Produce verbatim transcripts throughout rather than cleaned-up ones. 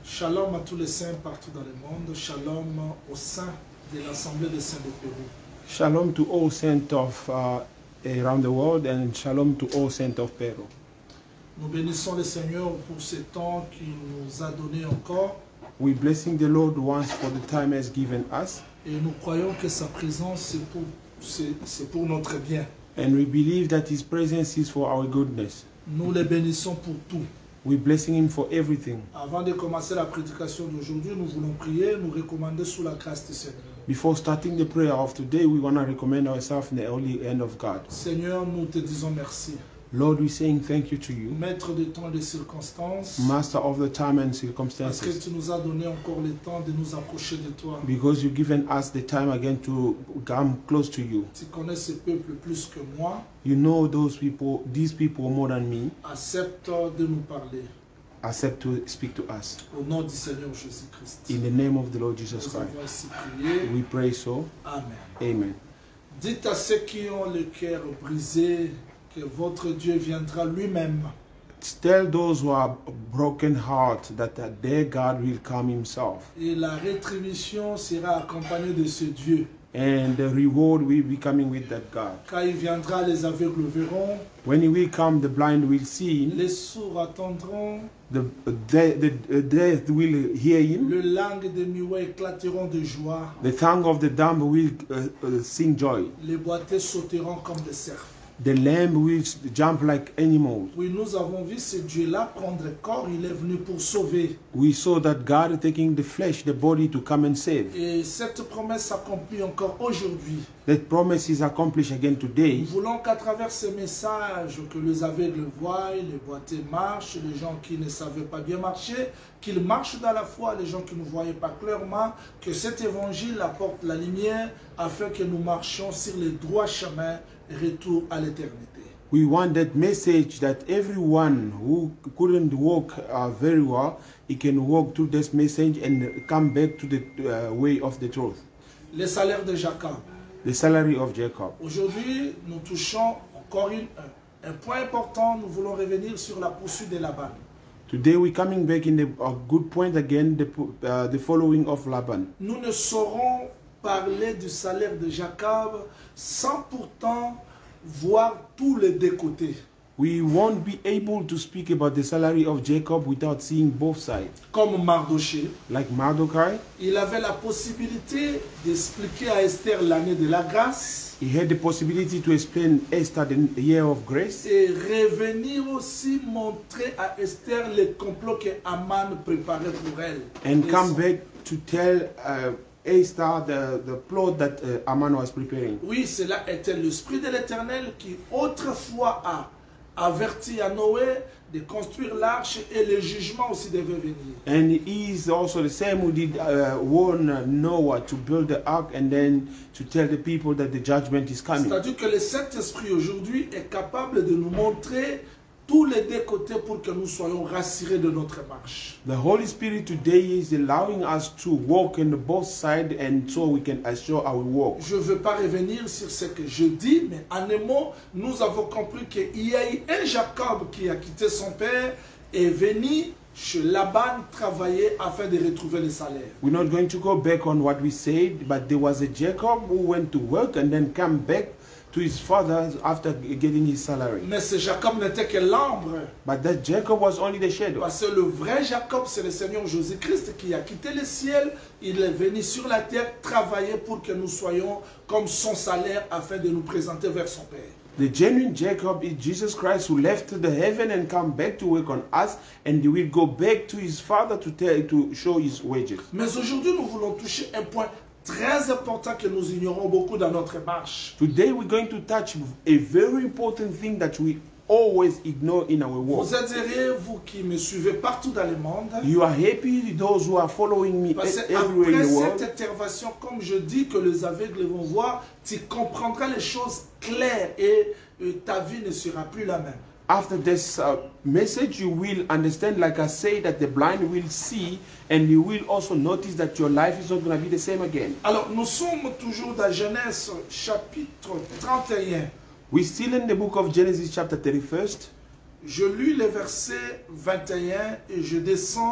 Shalom à tous les saints partout dans le monde. Shalom au sein de l'Assemblée des saints de Pérou. Shalom to all saints of uh, around the world, and shalom to all saints of Peru. Nous bénissons le Seigneur pour ce temps qu'il nous a donné encore. We blessing the Lord once for the time has given us, Et nous croyons que sa présence c'est pour, c'est, c'est pour notre bien. and we believe that His presence is for our goodness. Nous les bénissons pour tout. We're blessing Him for everything. Avant de commencer la prédication d'aujourd'hui, nous voulons prier, nous recommander sous la grâce du Seigneur. Before starting the prayer of today, we want to recommend ourselves in the holy hand of God. Seigneur, nous te disons merci. Lord, we're saying thank you to you, Maître de temps et des circonstances, Master of the time and parce que circumstances, tu nous as donné encore le temps de nous approcher de toi. because you've given us the time again to come close to you. Tu connais ce peuple plus que moi. You know those people, these people more than me. Accepte de nous parler. Accept to speak to us. Au nom du Seigneur Jésus-Christ. In the name of the Lord Jesus Nous Christ, avons ainsi prié. we pray so. Amen. Amen. Dites à ceux qui ont le cœur brisé que votre Dieu viendra lui-même Tell those who are broken heart that uh, their God will come Himself, et la rétribution sera accompagnée de ce Dieu. and the reward will be coming with that God. Quand il viendra, les aveugles verront, When He will come, the blind will see Him, les sourds attendront, the the, the, the deaf will hear Him, les langues des muets éclateront de joie, the tongue of the dumb will uh, uh, sing joy, les boiteux sauteront comme des cerfs. the lamb will jump like animals. Oui, nous avons vu ce Dieu-là prendre corps, il est venu pour sauver. We saw that God taking the flesh, the body, to come and save. Et cette promesse s'accomplit encore aujourd'hui. That promise is accomplished again Nous today. voulons qu'à travers ces messages, que les aveugles voient, les boiteux marchent, les gens qui ne savaient pas bien marcher, qu'ils marchent dans la foi, les gens qui ne voyaient pas clairement, que cet évangile apporte la lumière afin que nous marchions sur le droit chemin, retour à l'éternité. We want that message that everyone who couldn't walk uh, very well, he can walk through this message and come back to the uh, way of the truth. Les salaires de Jacob. The salary of Jacob. Aujourd'hui, nous touchons encore une, un, un point important. Nous voulons revenir sur la poursuite de Laban. Today we're coming back in the a good point again, the, uh, the following of Laban. Nous ne saurons parler du salaire de Jacob sans pourtant voir tous les deux côtés. We won't be able to speak about the salary of Jacob without seeing both sides. Comme Mardoché, Like Mardochai, il avait la possibilité d'expliquer à Esther l'année de la grâce he had the possibility to explain Esther the year of grace, et revenir aussi montrer à Esther les complots que Haman préparait pour elle. and Et come son- back to tell uh, Esther the, the plot that uh, Haman was preparing. Oui, cela était l'Esprit de l'Éternel qui autrefois a averti à Noé de construire l'arche et le jugement aussi devait venir. And he is also the same who did uh, warn Noah to build the ark and then to tell the people that the judgment is coming. C'est-à-dire que le Saint-Esprit aujourd'hui est capable de nous montrer tous les deux côtés pour que nous soyons rassurés de notre marche. The Holy Spirit today is allowing us to walk on both sides, and so we can assure our walk. Je ne veux pas revenir sur ce que je dis, mais en un mot, nous avons compris qu'il y a eu un Jacob qui a quitté son père et est venu chez Laban travailler afin de retrouver le salaire. We're not going to go back on what we said, but there was a Jacob who went to work and then come back to his father after getting his salary. Mais ce Jacob n'était que l'ombre. But that Jacob was only the shadow. Parce que le vrai Jacob, c'est le Seigneur Jésus-Christ qui a quitté le ciel. Il est venu sur la terre travailler pour que nous soyons comme son salaire afin de nous présenter vers son Père. The genuine Jacob is Jesus Christ, who left the heaven and come back to work on us, and he will go back to his father to tell to show his wages. Mais aujourd'hui, nous voulons toucher un point très important que nous ignorons beaucoup dans notre marche. Today we're going to touch a very important thing that we always ignore in our walk. Vous êtes heureux, vous qui me suivez partout dans le monde. You are happy, those who are following me Parce everywhere in qu'après the world. cette intervention, comme je dis que les aveugles vont voir, tu comprendras les choses claires et euh, ta vie ne sera plus la même. After this uh, message, you will understand, like I say, that the blind will see, and you will also notice that your life is not going to be the same again. Alors, nous sommes toujours dans Genèse chapitre trente et un. We're still in the book of Genesis chapter thirty-first. Je lis le verset vingt et un et je descends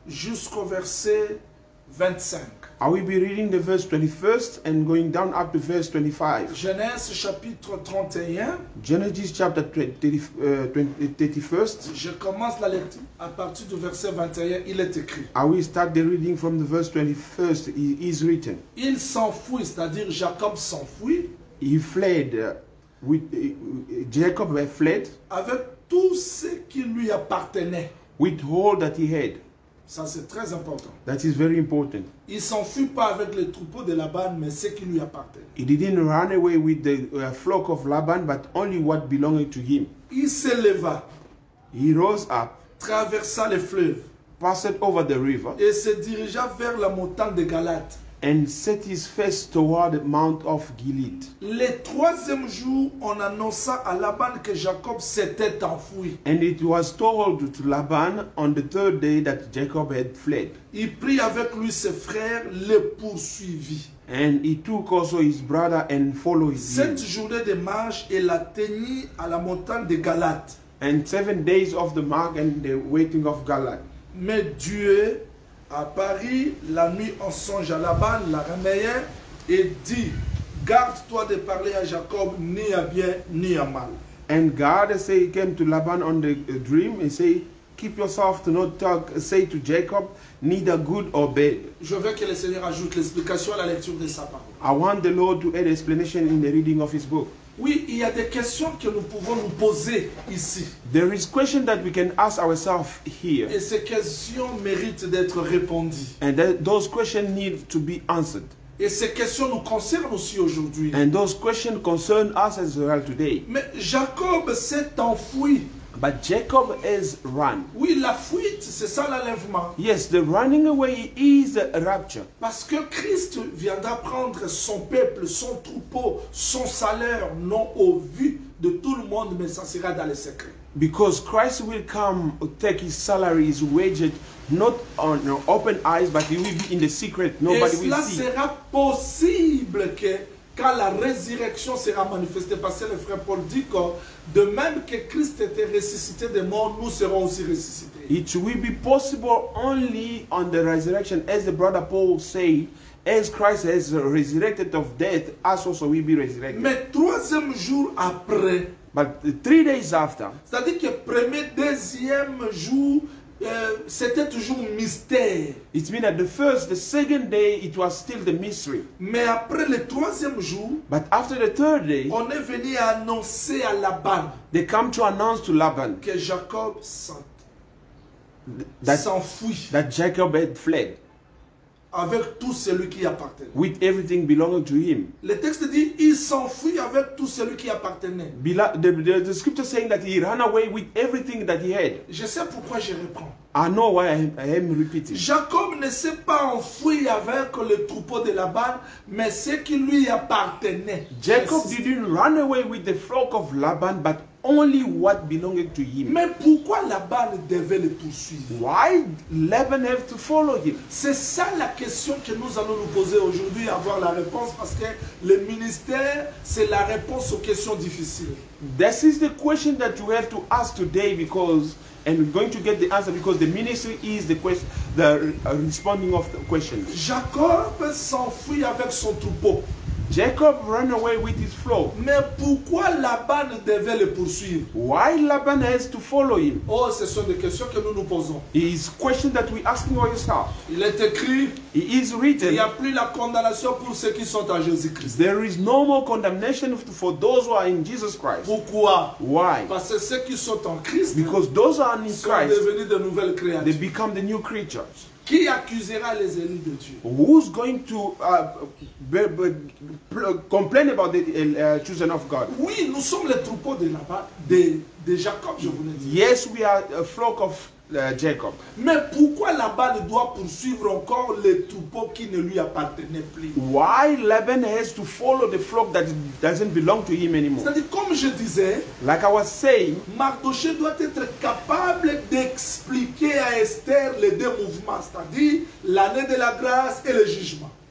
jusqu'au verset vingt-cinq. I will be reading the verse twenty-first and going down up to verse twenty-five. Genèse chapitre trente et un. Genesis chapter thirty-first. Je commence la lecture à partir du verset vingt et un. Il est écrit. I will start the reading from the verse twenty-first. It is written. Il s'enfuit, c'est-à-dire Jacob s'enfuit. He fled. Uh, with, uh, Jacob fled. Avec tout ce qui lui appartenait. With all that he had. Ça, c'est très important. That is very important. Il ne s'enfuit pas avec les troupeaux de Laban, mais ce qui lui appartenait. He didn't run away with the uh, flock of Laban, but only what belonged to him. Il s'éleva. He rose up, traversa les fleuves, passed over the river, et se dirigea vers la montagne de Galate. And set his face toward the Mount of Gilead. Le troisième jour, on annonça à Laban que Jacob s'était enfui. And it was told to Laban on the third day that Jacob had fled. Il prit avec lui ses frères, les poursuivit. And he took also his brother and followed him. Cette journée de marche, il atteignit à la montagne de Galate. And seven days of the mark and the waiting of Galad. Mais Dieu à Paris, la nuit en songe à Laban, la réveilla et dit, garde-toi de parler à Jacob ni à bien ni à mal. And God say, came to Laban on the uh, dream and say, keep yourself to not talk, say to Jacob, neither good or bad. Je veux que le Seigneur ajoute l'explication à la lecture de sa parole. I want the Lord to add explanation in the reading of his book. Oui, il y a des questions que nous pouvons nous poser ici. There is question that we can ask ourselves here. Et ces questions méritent d'être répondues. And that, those questions need to be answered. Et ces questions nous concernent aussi aujourd'hui. And those questions concern us as well today. Mais Jacob s'est enfoui. But Jacob has run. Oui, la fuite, c'est ça l'enlèvement. Yes, the running away is the rapture. Parce que Christ viendra prendre son peuple, son troupeau, son salaire, non au vu de tout le monde, mais ça sera dans le secret. Because Christ will come, take his salary, his wages, not on open eyes, but he will be in the secret. Nobody will see. Et cela sera possible que quand la résurrection sera manifestée, parce que le frère Paul dit que de même que Christ était ressuscité des morts, nous serons aussi ressuscités. It will be possible only on the resurrection, as the brother Paul said, as Christ has resurrected of death, us also will be resurrected. Mais troisième jour après, but three days after, c'est-à-dire que premier, deuxième jour, euh, c'était toujours mystère. it means that the first, the second day, it was still the mystery. Mais après le troisième jour, But after the third day, on est venu annoncer à Laban they come to announce to Laban que Jacob that, s'enfuit that Jacob had fled avec tout celui qui appartenait. with everything belonging to him. Le texte dit, il s'enfuit avec tout celui qui appartenait. Bela- The, the, the scripture saying that he ran away with everything that he had. Je sais pourquoi je reprends. I know why I am, I am repeating. Jacob ne s'est pas enfui avec le troupeau de Laban, mais ce qui lui appartenait. Jacob didn't run away with the flock of Laban, but only what belonged to him. Mais pourquoi Laban devait le poursuivre? Why Laban have to follow him? C'est ça la question que nous allons nous poser aujourd'hui, avoir la réponse, parce que le ministère, c'est la réponse aux questions difficiles. This is the question that you have to ask today, because and we're going to get the answer, because the ministry is the question, the uh, responding of the question. Jacob s'enfuit avec son troupeau. Jacob ran away with his flock. Mais pourquoi Laban devait le poursuivre? Why Laban has to follow him? Oh, ce sont des questions que nous nous posons. It is question that we asking ourselves. Il est écrit, It is il written, n'y a plus la condamnation pour ceux qui sont en Jésus-Christ. there is no more condemnation for those who are in Jesus Christ. Pourquoi? Why? Parce que ceux qui sont en Christ Because those who are in sont Christ, devenus de nouvelles they créatures. become the new creatures. Qui accusera les élus de Dieu? Who's going to uh, be, be, be, complain about the uh, children of God? Oui, nous sommes les troupeaux de Laban, de, de Jacob, je vous l'ai dit. Yes, we are a flock of uh, Jacob. Mais pourquoi Laban doit poursuivre encore les troupeaux qui ne lui appartenaient plus? Why Laban has to follow the flock that doesn't belong to him anymore? C'est-à-dire, comme je disais, Like I was saying, Mardochée doit être capable d'expliquer à Esther les deux mouvements, c'est-à-dire l'année de la grâce et le jugement.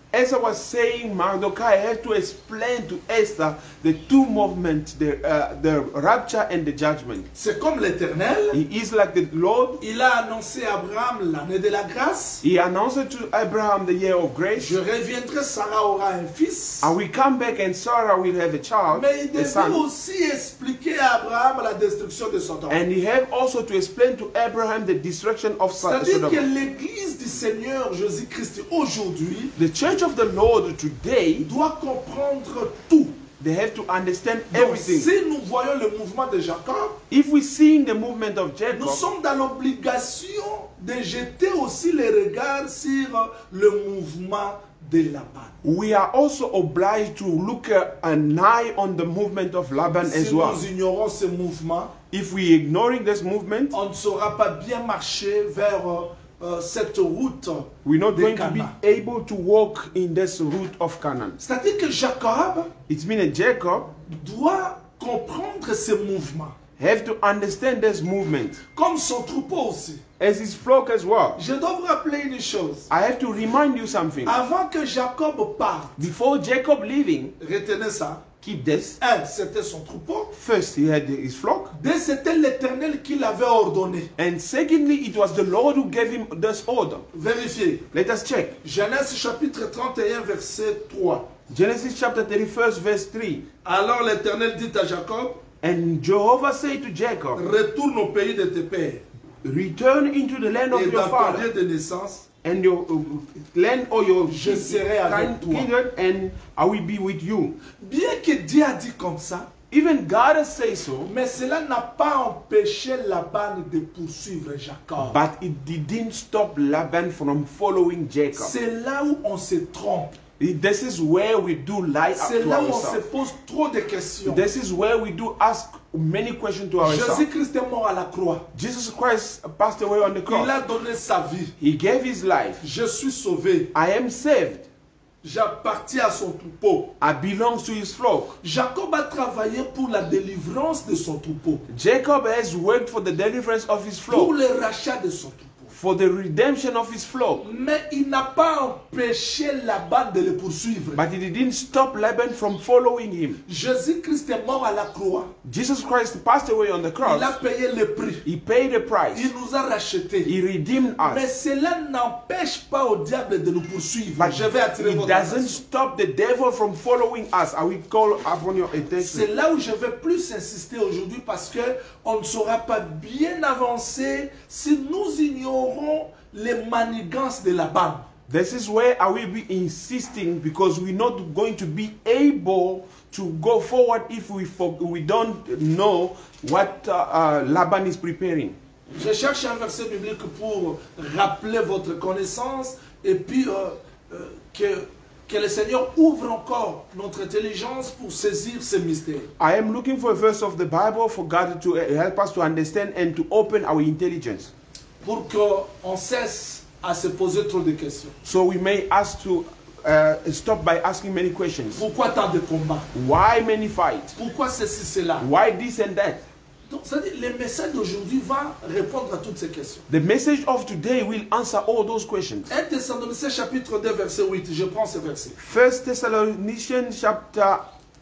Esther was saying Mordecai had to explain to Esther the two movements, the, uh, the rapture and the judgment. C'est comme l'Éternel. He is like the Lord. Il a annoncé à Abraham l'année de la grâce. He announced to Abraham the year of grace. Je reviendrai, Sarah aura un fils. I will come back and Sarah will have a child, Mais il a devait son. aussi expliquer à Abraham la destruction de Sodome. And he had also to explain to Abraham the destruction of C'est-à-dire Sodom. que l'Église du Seigneur Jésus-Christ aujourd'hui The church of the Lord today, doit comprendre tout. they have to understand Donc, everything. si nous voyons le mouvement de Jacob, If we see the movement of nous Jacob, sommes dans l'obligation de jeter aussi les regards sur le mouvement de Laban. we are also obliged to look uh, an eye on the movement of Laban Si as well. nous ignorons ce mouvement, If we ignoring this movement, on ne saura pas bien marcher vers euh, euh, cette route we're not de going to be Canaan. able to walk in this route of Canaan. C'est-à-dire que Jacob It means that Jacob doit comprendre ce mouvement, have to understand this movement comme son troupeau aussi. as his flock as well. Je dois vous rappeler une chose. I have to remind you something. Avant que Jacob parte, Before Jacob leaving, retenez ça. keep this. Un, c'était son troupeau. First, he had his flock. Deux, c'était l'Éternel qui l'avait ordonné. And secondly, it was the Lord who gave him this order. Vérifiez. Let us check. Genèse chapitre trente et un, verset trois. Genesis chapter thirty-one, verse three. Alors l'Éternel dit à Jacob, And Jehovah said to Jacob, retourne au pays de tes pères return into the land of et your dans ton lieu father, de naissance, and your uh, land or your Je serai avec toi. kindred, and I will be with you. bien que Dieu a dit comme ça, Even God has said so, mais cela n'a pas empêché Laban de poursuivre Jacob. but it didn't stop Laban from following Jacob. C'est là où on se trompe. This is where we do lie up C'est to là où on se ourselves. pose trop de questions. This is where we do ask many questions to ourselves. Jésus-Christ est mort à la croix. Jesus Christ passed away on the Il cross. a donné sa vie. He gave his life. Je suis sauvé. I am saved. J'appartiens à son troupeau. I belong to his flock. Jacob a travaillé pour la délivrance de son troupeau. Jacob has worked for the deliverance of his Pour flock, le rachat de son troupeau. for the redemption of his flock. Mais il n'a pas empêché Laban de le poursuivre. But it didn't stop Laban from following him. Jésus-Christ est mort à la croix. Jesus Christ passed away on the Il a cross. payé le prix. He paid a price. Il nous a rachetés. He redeemed Mais us. cela n'empêche pas au diable de nous poursuivre. But Je vais attirer it votre doesn't attention. stop the devil from following us. I will call upon your C'est attention. là où je vais plus insister aujourd'hui parce que on ne saura pas bien avancer si nous ignorons les manigances de Laban. This is where I will be insisting, because we're not going to be able to go forward if we for, we don't know what uh, uh, Laban is preparing. Je cherche un verset biblique pour rappeler votre connaissance et puis euh, euh, que, que le Seigneur ouvre encore notre intelligence pour saisir ces mystères. I am looking for a verse of the Bible for God to uh, help us to understand and to open our intelligence, Pour qu'on cesse à se poser trop de questions. so we may ask to uh, stop by asking many questions. Pourquoi tant de combats? Why many fight? Pourquoi ceci, cela? Why this and that? Donc, c'est-à-dire, le message d'aujourd'hui va répondre à toutes ces questions. The message of today will answer all those questions. un Thessaloniciens chapitre deux, verset huit. Je prends ce verset. First Thessalonians chapter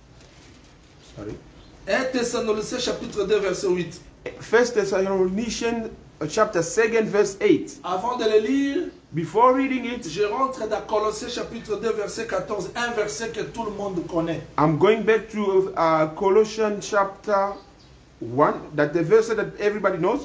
sorry. un Thessaloniciens chapitre deux, verset huit. First Thessalonians uh, chapter two verse eight. Avant de le lire, Before reading it, je rentre dans Colossiens chapitre deux, verset quatorze. Un verset que tout le monde connaît. I'm going back to uh, Colossians chapter one, that the verse that everybody knows.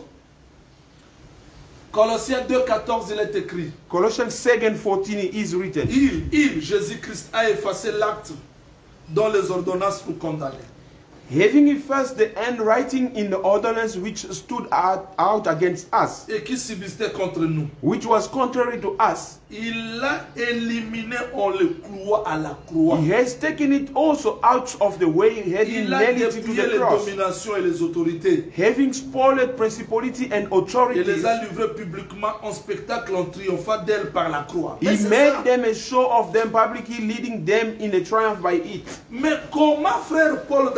Colossiens deux, quatorze, il est écrit. Colossians two fourteen is written. Il, il, Jésus-Christ, a effacé l'acte dont les ordonnances nous condamnaient. Having first the handwriting in the ordinance which stood out, out against us, Et qui subsistait contre nous. which was contrary to us, Il l'a éliminé, on le cloua à la croix. he has taken it also out of the way, having Il a nailed it to dépouillé the les cross, dominations et les autorités. having spoiled principality and Et authorities. les a livrés publiquement en spectacle en triomphant d'elle par la croix. Mais, He c'est made ça. them a show of them publicly, leading them in a triumph by it. Mais comment frère Paul dans un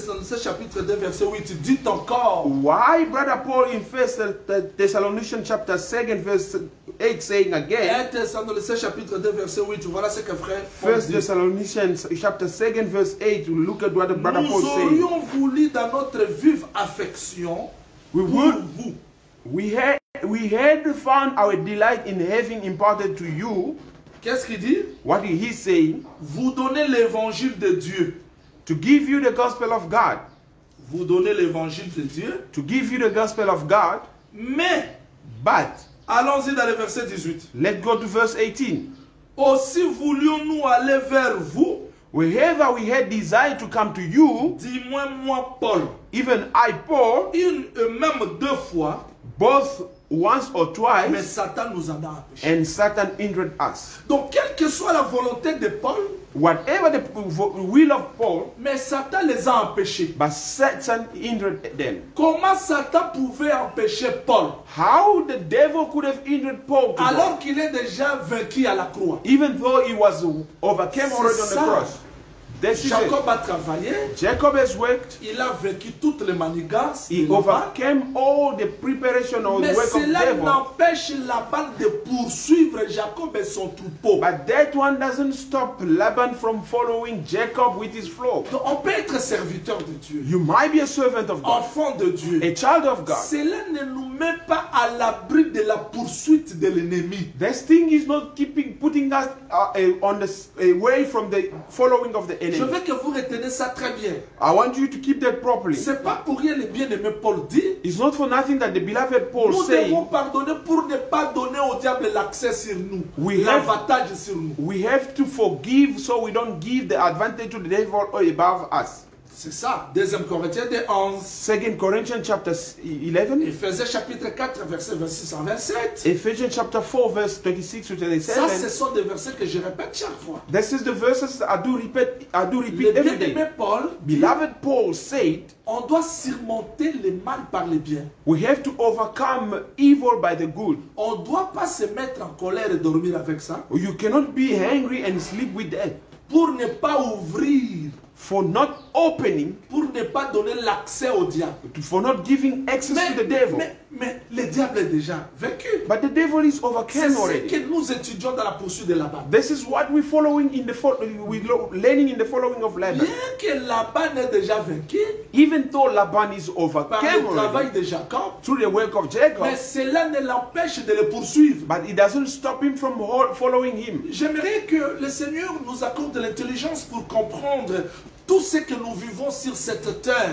Thessaloniciens chapitre deux verset huit dit encore. Why, Brother Paul, in First Thessalonians chapter two, verse eight, saying again? un Thessaloniciens chapitre deux verset huit. Voilà ce que frère Paul First dit. Thessalonians chapter two, verse eight. Look at what the Brother Paul Nous says. aurions voulu dans notre vive affection We pour would, vous. we had, we had found our delight in having imparted to you. Qu'est-ce qu'il dit? What he's saying? Vous donnez l'évangile de Dieu. To give you the gospel of God. Vous donnez l'évangile de Dieu. To give you the gospel of God. Mais, But, allons-y dans le verset dix-huit. let's go to verse eighteen. Aussi voulions-nous aller vers vous. Wherever we had desire to come to you, Dis-moi, moi, Paul. even I, Paul, Une et même deux fois. both once or Mais twice, Satan nous en a empêchés. and Satan hindered us. Donc, quelle que soit la volonté de Paul, Whatever the will of Paul, mais Satan les a empêchés. but Satan hindered them. Comment Satan pouvait empêcher Paul How the devil could have hindered Paul to alors go, qu'il est déjà vaincu à la croix? even though he was overcame C'est already on the ça. cross. This is it. Jacob a travaillé, Jacob has worked. il a vaincu toutes les manigances. He de Laban. overcame all the preparation or the Mais work of cela devil. n'empêche Laban de poursuivre Jacob et son troupeau. But that one doesn't stop Laban from following Jacob with his flock. Donc, on peut être serviteur de Dieu, You might be a servant of God, enfant de Dieu. a child of God. Cela ne nous met pas à l'abri de la poursuite de l'ennemi. This thing is not keeping putting us uh, uh, on the s- away from the following of the Je enemy. veux que vous retenez ça très bien. I want you to keep that properly. C'est pas pour rien le bien-aimé Paul dit. It's not for nothing that the beloved Paul Nous saying devons pardonner pour ne pas donner au diable l'accès sur nous, We have- l'avantage sur nous. we have to forgive so we don't give the advantage to the devil above us. C'est ça. Deuxième Corinthiens deux onze. Second Corinthians chapter eleven, Éphésiens chapitre quatre, versets vingt-six à vingt-sept. Ephesians chapter four, verse twenty-six to Ça, ce twenty-seven. sont des versets que je répète chaque fois. This is the verses I do repeat. I do Le repeat every bien-aimé day. Paul dit, Beloved Paul said, on doit surmonter le mal par le bien. we have to overcome evil by the good. On ne doit pas se mettre en colère et dormir avec ça You cannot be angry and sleep with that. pour ne pas ouvrir, For not opening, pour ne pas donner l'accès au diable. for not giving access Mais, to the devil. mais, mais le diable est déjà vaincu. But the devil is C'est overcome ce already. que nous étudions dans la poursuite de Laban. This is what we're following in the fo- we lo- learning in the following of Laban. Bien que Laban est déjà vaincu Even though Laban is par overcome le travail already de Jacob, through the work of Jacob, mais cela ne l'empêche de le poursuivre. but it doesn't stop him from ho- following him. J'aimerais que le Seigneur nous accorde de l'intelligence pour comprendre tout ce que nous vivons sur cette terre.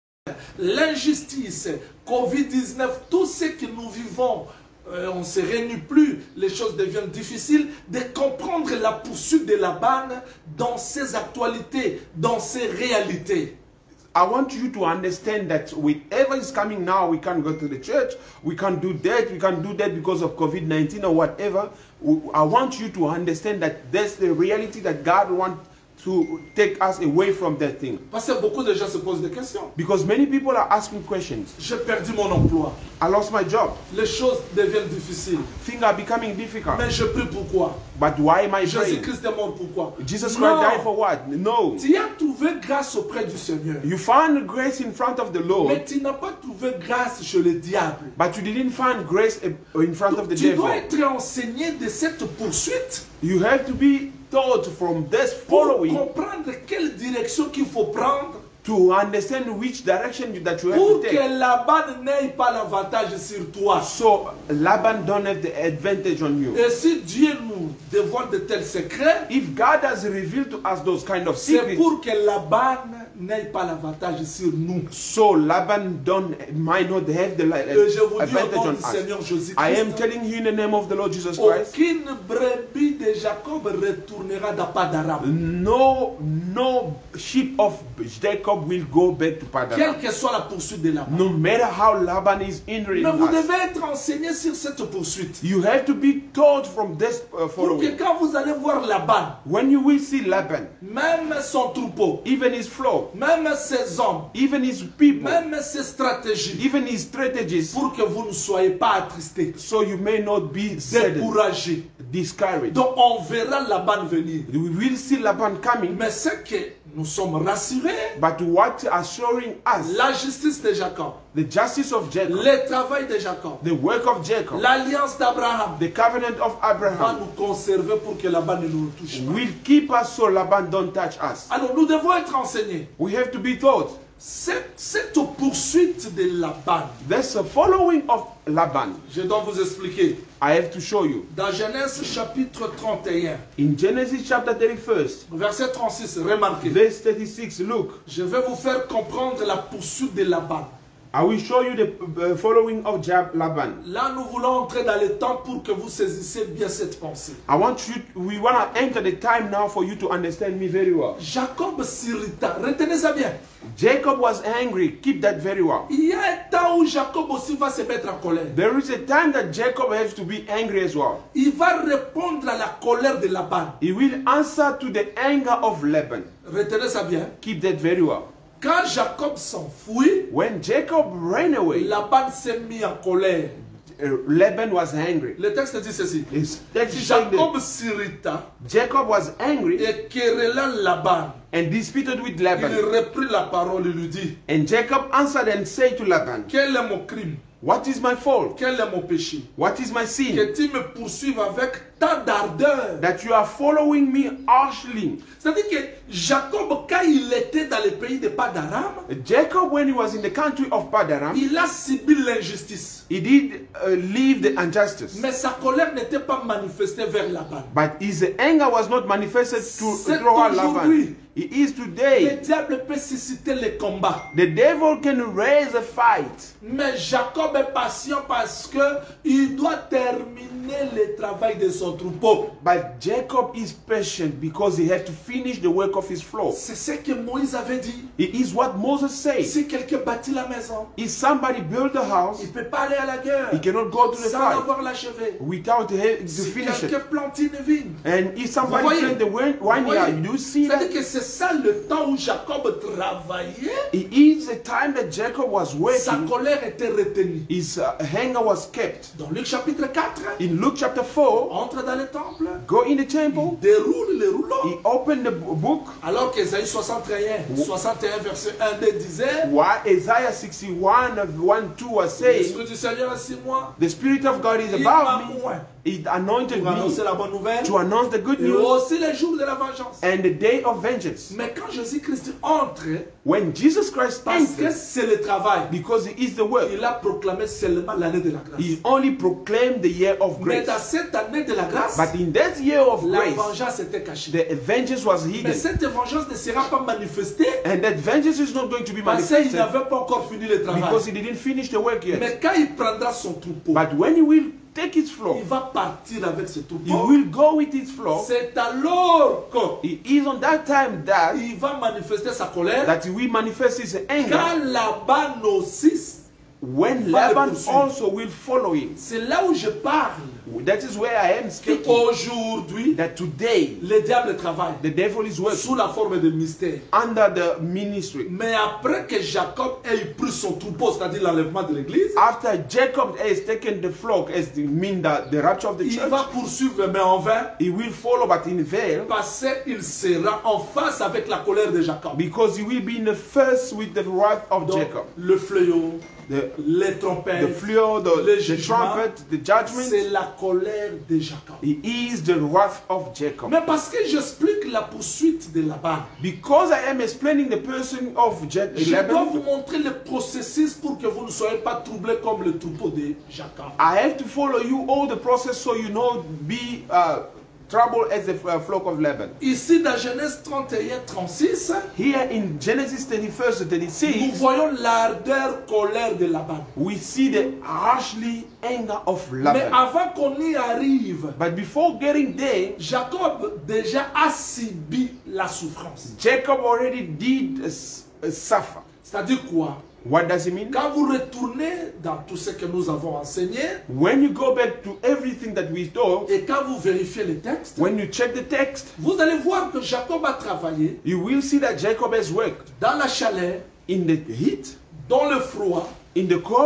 L'injustice, covid dix-neuf, tout ce que nous vivons, euh, on ne se réunit plus, les choses deviennent difficiles, de comprendre la poursuite de Laban dans ses actualités, dans ses réalités. I want you to understand that whatever is coming now, we can't go to the church, we can't do that, we can't do that because of COVID nineteen or whatever. I want you to understand that that's the reality that God wants to take us away from that thing. Parce que beaucoup de gens se posent des questions. Because many people are asking questions. J'ai perdu mon emploi. I lost my job. Les choses deviennent difficiles. Things are becoming difficult. Mais je prie pourquoi? But why am I praying? Jésus-Christ est mort pourquoi? Jesus Non. Christ died for what? No. Tu as trouvé grâce auprès du Seigneur. You found grace in front of the Mais Lord, tu n'as pas trouvé grâce chez le diable. but you didn't find grace in front of the Tu devil. dois être enseigné de cette poursuite You have to be taught from this pour following comprendre quelle direction qu'il faut prendre to understand which direction you, that you have pour to que take. Laban n'ait pas l'avantage sur toi. So Laban don't have the advantage on you. Et si Dieu nous dévoile de tels secrets, If God has revealed to us those kind of c'est secrets, pour que Laban n'ait pas l'avantage sur nous. so Laban don't might not have the li- Et je vous dis au advantage nom on du Seigneur us. Jésus-Christ, I am telling you in the name of the Lord Jesus Christ, aucune brebis de Jacob retournera dans pas d'Aram. no no sheep of Jacob will go back to Quelle Padan. que soit la poursuite de Laban. No matter how Laban is hindering Mais vous us, devez être enseigné sur cette poursuite. you have to be taught from this uh, Pour que following. quand vous allez voir Laban, When you will see Laban, même son troupeau, even his flock, même ses hommes, even his people, même ses stratégies, even his strategies, pour que vous ne soyez pas attristés, so you may not be saddened, découragés. discouraged. Donc on verra Laban venir. We will see Laban coming, Mais ce que nous sommes rassurés. But what assuring us, La justice de Jacob, the justice of Jacob, le travail de Jacob, the work of Jacob, l'alliance d'Abraham the covenant of va Abraham, nous conserver pour que Laban ne nous touche pas. will keep us so Laban don't touch us. Alors nous devons être enseignés. We have to be taught. Cette, cette poursuite de Laban, There's a following of Laban. je dois vous expliquer. I have to show you. Dans Genèse chapitre trente et un, In Genesis chapter thirty-first, verset trente-six, remarquez. verse thirty-six, look, Je vais vous faire comprendre la poursuite de Laban. I will show you the uh, following of Jab Laban. Là, nous voulons entrer dans le temps pour que vous saisissiez bien cette pensée. I want you, we want to enter the time now for you to understand me very well. Jacob s'irrita. Retenez ça bien. Jacob was angry. Keep that very well. Il y a un temps où Jacob aussi va se mettre en colère. There is a time that Jacob has to be angry as well. Il va répondre à la colère de Laban. He will answer to the anger of Laban. Retenez ça bien. Keep that very well. Quand Jacob s'enfuit, When Jacob ran away, Laban s'est mis en colère. uh, Laban was angry. Le texte dit ceci. It's text is saying that Jacob s'irrita Jacob was angry et querellant Laban. and disputed with Il Laban. reprit la parole et lui dit, And Jacob answered and said to Laban, quel est mon crime? what is my fault? Quel est mon péché? What is my Que sin? tu me poursuives avec tant d'ardeur. That you are following me harshly. C'est-à-dire que Jacob, quand il était dans le pays de Padaram, Jacob, when he was in the country of Padaram, il a subi l'injustice. he did uh, leave the injustice. Mais sa colère n'était pas manifestée vers Laban. But his anger was not manifested to C'est throughout aujourd'hui. Laban. It is Le today. diable peut susciter les combats. The devil can raise a fight. Mais Jacob est patient parce que il doit terminer le travail de son troupeau. But Jacob is patient because he had to finish the work of his flock. C'est ce que Moïse avait dit. It is what Moses said. Si quelqu'un bâtit la maison, If somebody built a house, il ne peut pas aller à la guerre he cannot go to the sans fight avoir l'achevé. without he- to Si finish quelqu'un it. plante une vigne, And if somebody Vous voyez? plant the wine vous voyez? vineyard, you do see C'est-à-dire that? que c'est ça le temps où Jacob travaillait. It is the time that Jacob was Sa working. colère était retenue. His uh, anger was kept. Dans Luc chapitre quatre, In Luke chapter four, entre dans le temple, go in the temple, déroule les rouleaux. he opened the b- book Alors qu'Ésaïe soixante et un, soixante et un verset un deux disait, while Isaiah sixty-one of one two was saying, l'Esprit du Seigneur est sur moi, the Spirit of God is il m'a about me. oint He anointed pour annoncer me la bonne nouvelle, to announce the good et news aussi les jours de la vengeance. and the day of vengeance. Mais quand Jésus-Christ entre, When Jesus Christ parce que entered, c'est le travail, because he is the word, il a proclamé seulement l'année de la grâce. he only proclaimed the year of Mais grace. dans cette année de la grâce, But in that year of la grace, vengeance était cachée. the vengeance was Mais hidden. cette vengeance ne sera pas manifestée And that vengeance is not going to be parce qu'il manifested n'avait pas encore fini le travail. because he didn't finish the work yet. Mais quand il prendra son troupeau, But when he will take his flock, il va partir avec ce he troupeau. will go with his flock. C'est alors It is on that time that, qu'il va manifester sa colère. that he will manifest his anger. Quand Laban aussi, When va le Laban poursuivre. also will follow him. c'est là où je parle. That is where I am speaking. Qu'aujourd'hui, That today, le diable travaille the devil is working sous la forme de mystère. under the ministry. Mais après que Jacob ait pris son troupeau, c'est-à-dire l'enlèvement de l'église, After Jacob has taken the flock as the mean the, the rapture of the il church, va poursuivre, mais en vain, he will follow but in vain, parce qu'il sera en face avec la colère de Jacob. because he will be in the first with the wrath of Donc, Jacob. le fléau, The, les the trompettes, fluor, the, le the jugement, trumpet, the judgment, c'est la colère de Jacob. he is the wrath of Jacob. Mais parce que j'explique la poursuite de Laban, Because I am explaining the person of Ja- je dois vous Laban, montrer le processus pour que vous ne soyez pas troublés comme le troupeau de Jacob. I have to follow you all the process so you know be uh, trouble as the uh, flock of Laban. Ici, dans Genèse trente et un trente-six, Here in Genesis thirty-first to nous thirty-six, voyons l'ardeur colère de Laban. we see the harshly anger of Mais Laban. avant qu'on y arrive, But before getting there, Jacob déjà a subi la souffrance. Jacob already did uh, s- uh, suffer. C'est-à-dire quoi? What does it mean? Quand vous retournez dans tout ce que nous avons enseigné, When you go back to everything that we taught, et quand vous vérifiez les textes, when you check the text, vous allez voir que Jacob a travaillé you will see that Jacob has worked dans la chaleur, in the heat, dans le froid, in the cold,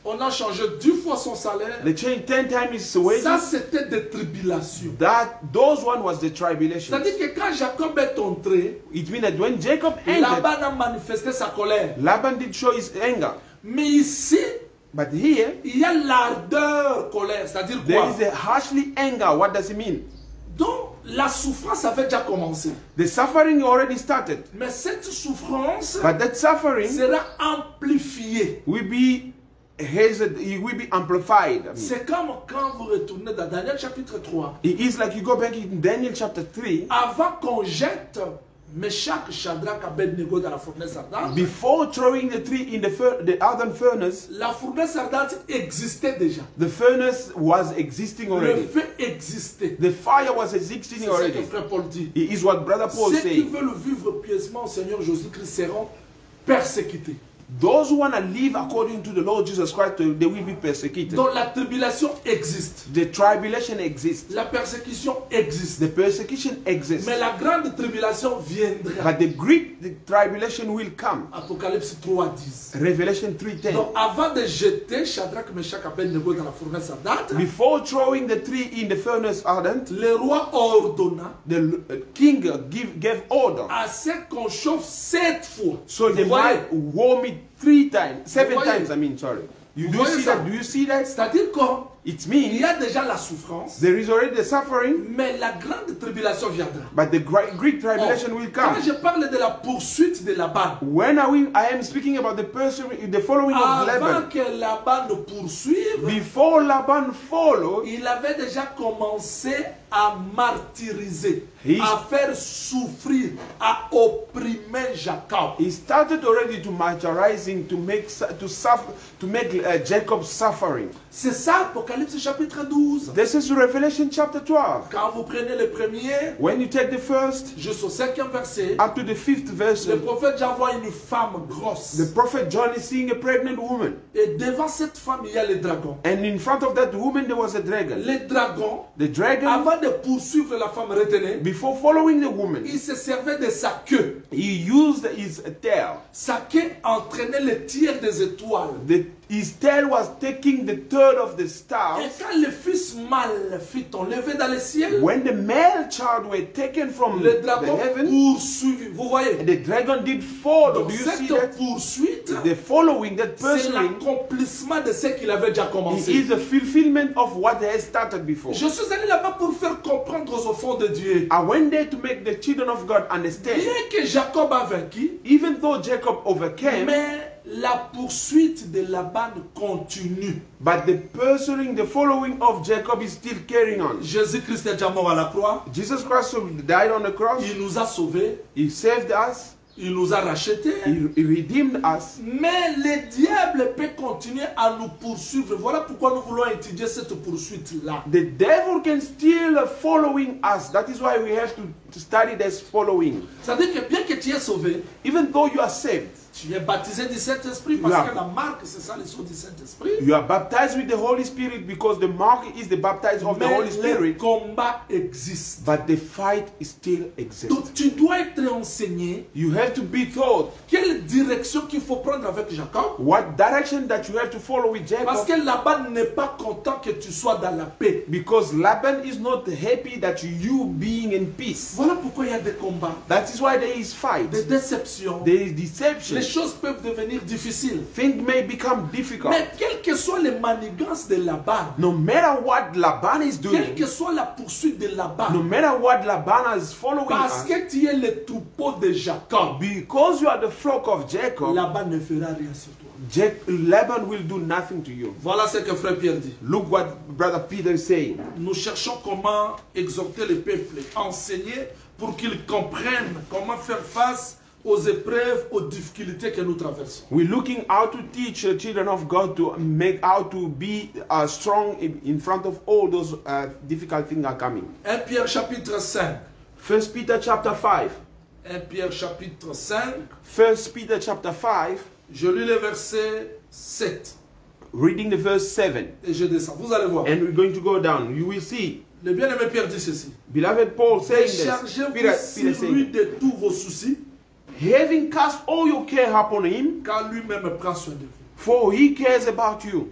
On a changé dix fois son salaire. They changed ten times his wages. Ça, c'était des tribulations. That those one was the tribulation. C'est-à-dire que quand Jacob est entré, It means that when Jacob entered, Laban a manifesté sa colère. Laban did show his anger. Mais ici, But here, il y a l'ardeur colère. C'est-à-dire there quoi? is a harshly anger. What does it mean? Donc, la souffrance avait déjà commencé. The suffering already started. Mais cette souffrance But that suffering sera amplifiée. will be has it will be amplified. I mean, C'est comme quand vous retournez dans Daniel chapitre trois. it is like you go back in Daniel chapter three. Avant qu'on jette Meshach, Shadrach, Abednego dans la fournaise ardente, Before throwing the three in the fur the ardent furnace, la fournaise ardente existait déjà. the furnace was existing Le already. feu existait. The fire was existing C'est ce que already. frère Paul dit. It is what Brother Paul Ceux qui said. veulent vivre pieusement au Seigneur Jésus-Christ seront persécutés. Those who want to live according to the Lord Jesus Christ, they will be persecuted. Donc la tribulation existe. The tribulation exists. La persécution existe. The persecution exists. Mais la grande tribulation viendra. But the great the tribulation will come. Apocalypse trois dix. Revelation three ten. Donc avant de jeter Shadrach, Meshach, Abednego dans la fournaise ardente, Before throwing the three in the furnace ardent, le roi ordonna the uh, king give, gave order. à ce qu'on chauffe sept fois. So they Vous voyez? might warm it three times, seven Vous voyez? times, I mean, sorry. You Vous do voyez see ça? that? Do you see that? C'est-à-dire quoi? It Il means y a déjà la souffrance, there is already the suffering, mais la grande tribulation viendra. but the great, great Or, tribulation will quand come. je parle de la poursuite de Laban, When are we, I am speaking about the person, the following of avant Laban. que Laban ne poursuive, Before Laban followed, il avait déjà commencé à martyriser, He- à faire souffrir, à opprimer Jacob. he started already to martyrizing, to make su- to suffer, to make uh, Jacob suffering. C'est ça, Apocalypse chapitre douze. This is Revelation chapter twelve. Quand vous prenez le premier When you take the first jusqu'au cinquième verset, up to the fifth verse, le prophète Jean voit une femme grosse. the prophet John is seeing a pregnant woman, Et devant cette femme, il y a le dragon. and in front of that woman there was a dragon. Le dragon, The dragon, avant de poursuivre la femme retenue, before following the woman, il se servait de sa queue. he used his tail. Sa queue entraînait le tiers des étoiles. The, his tail was taking the third of the Et stars. quand le fils mâle fut enlevé dans le ciel, When the male child were taken from le the dragon heaven, poursuivit. Vous voyez? the dragon did follow. Donc Do you see cette that? poursuite, The following, that c'est pursuing, l'accomplissement de ce qu'il avait déjà it commencé. is the fulfillment of what has started before. Je suis allé là-bas pour faire comprendre aux enfants de Dieu. I went there to make the children of God understand. Bien que Jacob a vaincu, Even though Jacob overcame, mais la poursuite de Laban continue. but the pursuing, the following of Jacob is still carrying on. Jésus-Christ est déjà mort à la croix. Jesus Christ died on the cross. Il nous a sauvés. He saved us. Il nous a rachetés. He, he redeemed us. Mais le diable peut continuer à nous poursuivre. Voilà pourquoi nous voulons étudier cette poursuite-là. The devil can still following us. That is why we have to, to study this following. C'est-à-dire que bien que tu es sauvé, Even though you are saved, tu es baptisé du Saint-Esprit parce Yeah. que la marque, c'est ça, les sceaux du Saint-Esprit. you are baptized with the Holy Spirit because the mark is the baptism of the Mais Holy le Spirit. combat existe. But the fight is still exists. Donc tu dois être enseigné You have to be taught quelle direction qu'il faut prendre avec Jacob. what direction that you have to follow with Parce Jacob. que Laban n'est pas content que tu sois dans la paix. Because Laban is not happy that you being in peace. Voilà pourquoi il y a des combats, That is why there is fight. des déceptions. There is deception. Les choses peuvent devenir difficiles. Things may become difficult. Mais quelles que soient les manigances de Laban, No matter what Laban is quelle doing, que soit la poursuite de no Laban, matter what Laban is following parce us, que tu es le troupeau de Jacob, because you are the flock of Jacob, Laban ne fera rien sur toi. Jac Laban will do nothing to you. Voilà ce que frère Pierre dit. Look what Brother Peter is saying. Nous cherchons comment exhorter le peuple, enseigner pour qu'ils comprennent comment faire face aux épreuves, aux difficultés que nous traversons. We're looking how to teach the children of God to make how to be uh, strong in, in front of all those uh, difficult things are coming. un Pierre chapitre cinq. First Peter chapter five. un Pierre chapitre cinq. First Peter chapter five, Je lis le verset sept. reading the verse seven. Et je descends. Vous allez voir. And we're going to go down. You will see. Le bien-aimé Pierre dit ceci. Beloved Paul saying this. Déchargez-vous Peter, sur Peter lui saying, de tous vos soucis, having cast all your care upon him, car lui-même prend soin de vous. for he cares about you.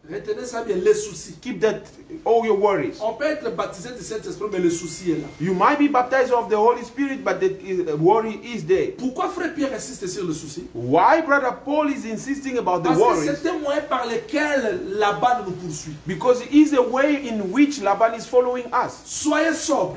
Retenez ça bien, les soucis. Keep that, all your worries. On peut être baptisé du Saint-Esprit, mais le souci est là. You might be baptized of the Holy Spirit, but the uh, worry is there. Pourquoi frère Pierre insiste sur le souci? Why Brother Paul is insisting about the Parce worries? que c'est un moyen par lequel Laban nous poursuit. Because it is a way in which Laban is following us. Soyez sobre.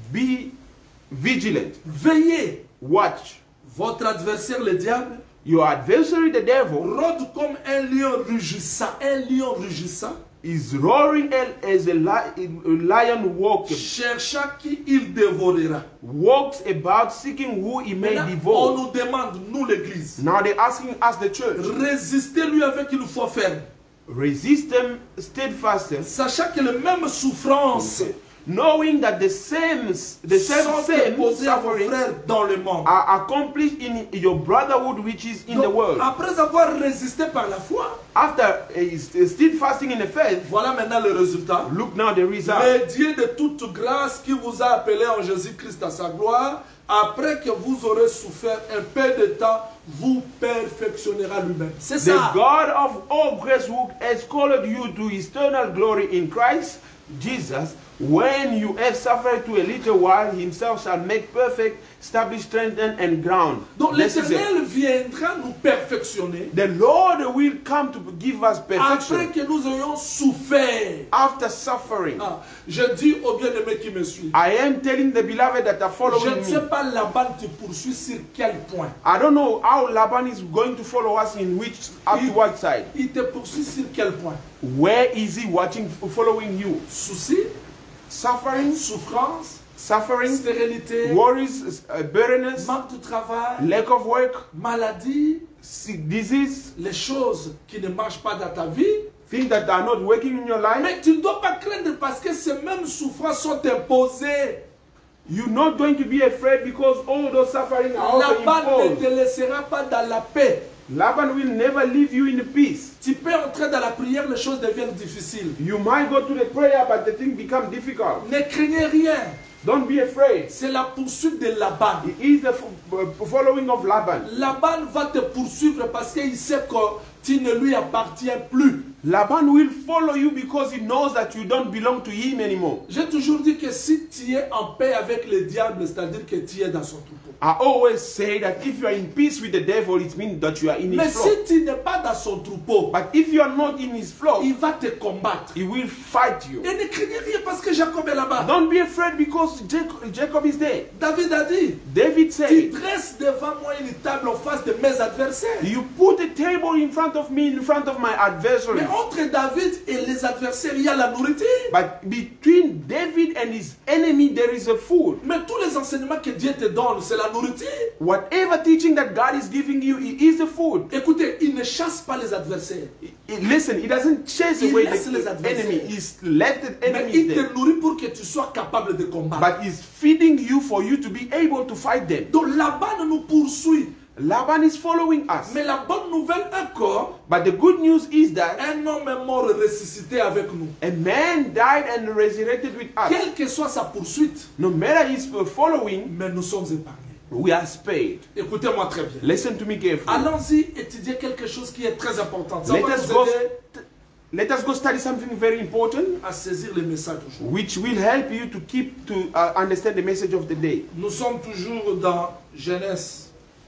Be vigilant. Veillez. Watch. Votre adversaire, le diable, Your adversary, the devil, rôde comme un lion rugissant. Un lion rugissant. is roaring as a, li a lion walks, Cherchant qui il dévorera. walks about seeking who he may Maintenant, on devour. nous demande, nous l'église, Now they're asking us, the church, résistez-lui avec une foi ferme. resist them steadfast, Sachant que les mêmes souffrances knowing that the same, the same, sont same imposées à vos suffering frères dans le monde. are accomplished in your brotherhood which is in the Donc, world. après avoir résisté par la foi, After uh, steadfasting in the faith, voilà maintenant le résultat. look now the result. Le Dieu de toute grâce qui vous a appelé en Jésus-Christ à sa gloire, après que vous aurez souffert un peu de temps, vous perfectionnera lui-même. C'est The ça. God of all grace who has called you to eternal glory in Christ Jesus, when you have suffered to a little while, himself shall make perfect, establish, strengthen, and ground. Donc This is it. l'Éternel viendra nous perfectionner The Lord will come to give us après perfection que nous ayons souffert. after suffering. Ah, je dis aux bien-aimés qui me suivent, I am telling the beloved that are je following ne me. sais pas Laban te poursuit sur quel point. I don't know how Laban is going to follow us in which, up to what side. Il te poursuit sur quel point? Where is he watching, following you? Souci, Suffering, souffrance, suffering, stérilité, worries, uh, bitterness, manque de travail, lack of work, maladie, sick, disease, les choses qui ne marchent pas dans ta vie. things that are not working in your life. Mais tu ne dois pas craindre parce que ces mêmes souffrances sont imposées. You're not going to be afraid because all those suffering are also Laban ne imposed. te laissera pas dans la paix. Laban will never leave you in peace. Tu peux entrer dans la prière, les choses deviennent difficiles. You might go to the prayer, but the thing becomes difficult. Ne craignez rien. Don't be afraid. C'est la poursuite de Laban. It is the f- following of Laban. Laban va te poursuivre parce qu'il sait que tu ne lui appartiens plus. Laban will follow you because he knows that you don't belong to him anymore. J'ai toujours dit que si tu es en paix avec le diable, c'est-à-dire que tu es dans son troupeau. I always say that if you are in peace with the devil, it means that you are in Mais his si flock. tu n'es pas dans son troupeau, But if you are not in his flock, il va te combattre. he will fight you. Et ne craignez rien parce que Jacob est là-bas. Don't be afraid because Jacob, Jacob is there. David a dit, David tu said, dresses devant moi une table en face de mes adversaires. you put a table in front of me, in front of my adversary. Mais entre David et les adversaires, il y a la nourriture. But between David and his enemy, there is a food. Mais tous les enseignements que Dieu te donne, c'est la nourriture. Whatever teaching that God is giving you, it is the food. Écoutez, il ne chasse pas les adversaires. I- I- Listen, he doesn't chase Il away laisse the les adversaires. enemy. He's left the Mais enemy il te there. nourrit pour que tu sois capable de combattre. But he's feeding you for you to be able to fight them. Donc Laban nous poursuit. Laban is following us. Mais la bonne nouvelle encore, But the good news is that un homme est mort ressuscité avec nous. a man died and resurrected with us. Quelle que soit sa poursuite, No matter his following, mais nous sommes épargnés. we are spared. Écoutez-moi très bien. Listen to me carefully. Allons-y étudier quelque chose qui est très important. Ça Let va us nous go, aider let us go study something very important, à saisir le message aujourd'hui. which will help you to keep to uh, understand the message of the day. Nous sommes toujours dans Genèse.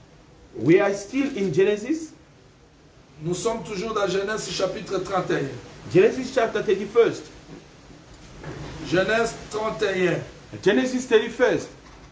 We are still in Genesis, Nous sommes toujours dans Genèse chapitre trente et un. Genesis chapter thirty-first. Genèse trente et un, Genesis thirty-first,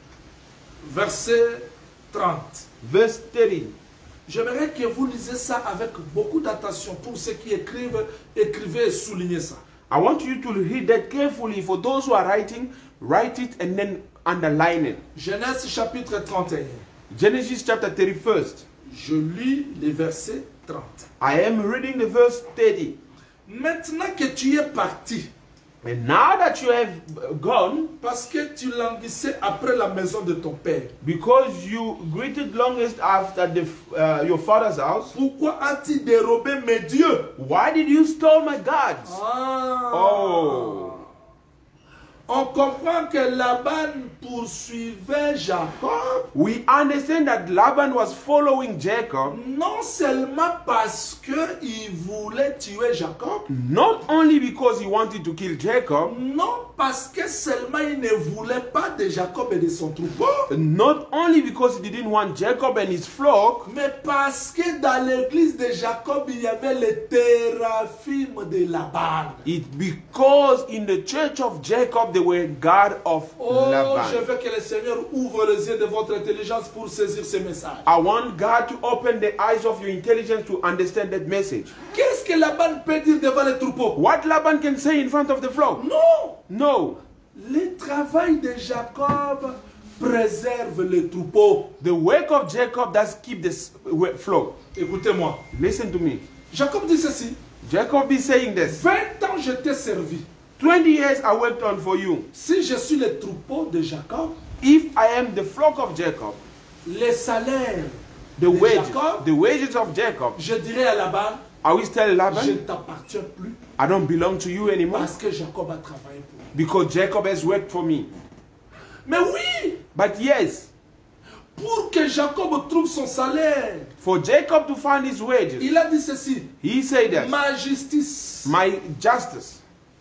verset trente. verse thirty. J'aimerais que vous lisiez ça avec beaucoup d'attention. Pour ceux qui écrivent, écrivez et soulignez ça. I want you to read that carefully. For those who are writing, write it and then underline it. Genèse chapitre trente et un. Genesis chapter thirty-first. Je lis les versets trente. I am reading the verse thirty. Maintenant que tu es parti, And now that you have gone, parce que tu languissais après la maison de ton père, because you greeted longest after the, uh, your father's house, pourquoi as-tu dérobé mes dieux? why did you steal my gods? Ah. Oh. On comprend que Laban poursuivait Jacob. We understand that Laban was following Jacob Non seulement parce qu'il voulait tuer Jacob. not only because he wanted to kill Jacob, Non parce que seulement il ne voulait pas de Jacob et de son troupeau. not only because he didn't want Jacob and his flock, Mais parce que dans l'église de Jacob, il y avait les théraphim de Laban. it's because in the church of Jacob they were God of Oh, je Laban. veux que le Seigneur ouvre les yeux de votre intelligence pour saisir ce message. I want God to open the eyes of your intelligence to understand that message. Qu'est-ce que Laban peut dire devant les troupeaux? What Laban can say in front of the flock? Non! No. Le travail de Jacob préserve les troupeaux. The work of Jacob does keep the s- w- flock. Écoutez-moi. Listen to me. Jacob dit ceci. Jacob is saying this. vingt ans je t'ai servi. twenty years I worked on for you. Si je suis le troupeau de Jacob, If I am the flock of Jacob, les salaires the de wages, Jacob, the wages of Jacob, je dirais à Laban, I will tell je ne Laban, t'appartiens plus I don't belong to you anymore parce que Jacob a travaillé pour moi. because Jacob has worked for me. Mais oui, But yes, pour que Jacob trouve son salaire, for Jacob to find his wages, il a dit ceci. he said that Ma justice my justice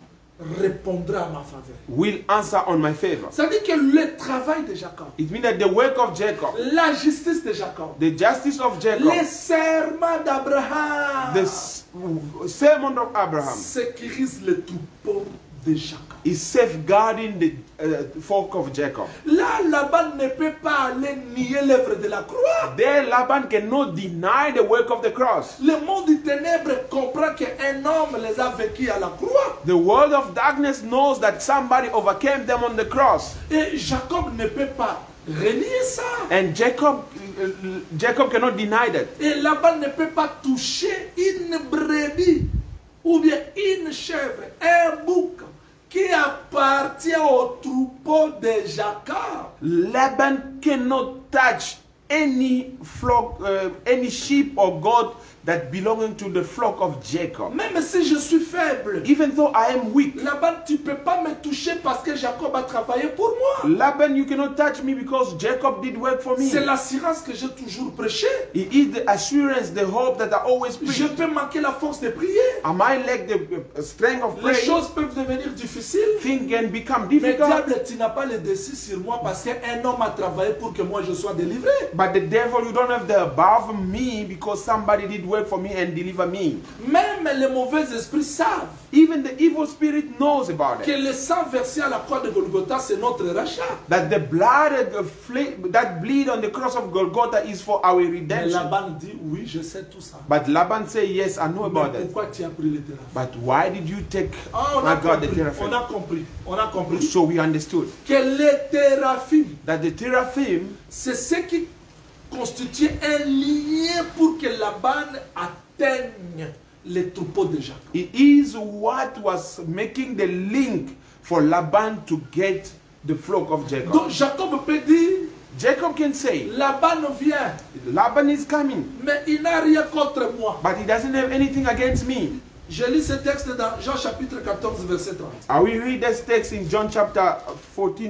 répondra à ma faveur. will answer on my favor. Ça dit que le travail de Jacob, It means that the work of Jacob, la justice de Jacob, the justice of Jacob, les serments d'Abraham the s- sermon of Abraham sécurisent le troupeau de Jacob. is safeguarding the uh, flock of Jacob. Là, Laban ne peut pas aller nier l'œuvre de la croix. There, Laban cannot deny the work of the cross. Le monde des ténèbres comprend qu'un homme les a vécus à la croix. The world of darkness knows that somebody overcame them on the cross. Et Jacob ne peut pas renier ça. And Jacob, uh, Jacob cannot deny that. Et Laban ne peut pas toucher une brebis ou bien une chèvre, un bouc qui appartient au troupeau de Jacob. Laban cannot touch any flock, uh, any sheep or goat that belonging to the flock of Jacob. Même si je suis faible, Even though I am weak, Laban, tu ne peux pas me toucher parce que Jacob a travaillé pour moi. Laban, you cannot touch me because Jacob did work for me. C'est l'assurance que j'ai toujours prêché. It is the assurance, the hope that I always preach. Je peux manquer la force de prier. I might lack the uh, strength of Les prayer. choses peuvent devenir difficiles. Things can become Mais difficult. diable, tu n'as pas le dessus sur moi parce qu'un homme a travaillé pour que moi je sois délivré. But the devil, you don't have the above me because somebody did work for me and deliver me. Même les mauvais esprits savent Even the evil spirit knows about que it. le sang versé à la croix de Golgotha, c'est notre rachat. That the blood that, the fle- that bleed on the cross of Golgotha is for our Mais redemption. Laban dit, oui, je sais tout ça. But Laban say, yes, I know about Mais it. pourquoi tu as pris les terrains? But why did you take, Ah, on, my a God, the compris, on teraphim? a compris, on a compris So we understood que les téraphim, that the teraphim c'est ce qui constitue un lien pour que Laban atteigne les troupeaux de Jacob. it is what was making the link for Laban to get the flock of Jacob. Donc Jacob peut dire, Jacob can say, Laban vient, Laban is coming, mais il n'a rien contre moi. but he doesn't have anything against me. Je lis ce texte dans Jean chapitre quatorze, verset trente. I will read this text in John chapter fourteen.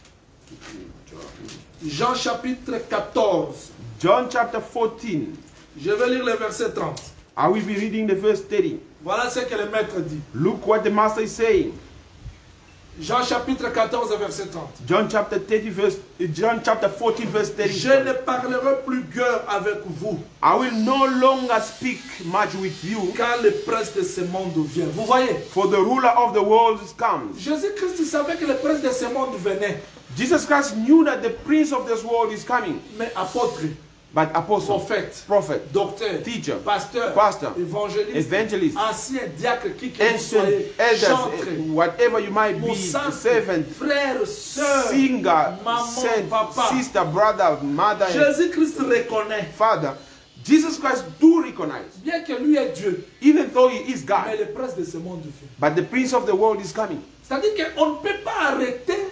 Jean chapitre quatorze. John chapter fourteen. Je vais lire le verset trente. I will be reading the verse thirty. Voilà ce que le maître dit. Look what the master is saying. Jean chapitre quatorze, verset trente. John chapter thirty verse John chapter fourteen verse thirty. Je ne parlerai plus guère avec vous, I will no longer speak much with you, car le prince de ce monde vient. Vous voyez, for the ruler of the world comes. Jésus-Christ savait que le prince de ce monde venait. Jesus Christ knew that the prince of this world is coming. Mais apôtre, But apostle, prophète, prophet, docteur, teacher, pasteur, pastor, évangéliste, evangelist, ancien diacre, qui que vous ancient soyez, elders, chantre, whatever you might be, moussac, servant, frère, soeur, singer, maman, saint, papa. sister, brother, mother, and Jésus-Christ reconnaît, father. Jesus Christ do recognize, bien que lui est Dieu, even though he is mais God, le prince de ce monde vient. but the prince of the world is coming. C'est-à-dire qu'on ne peut pas arrêter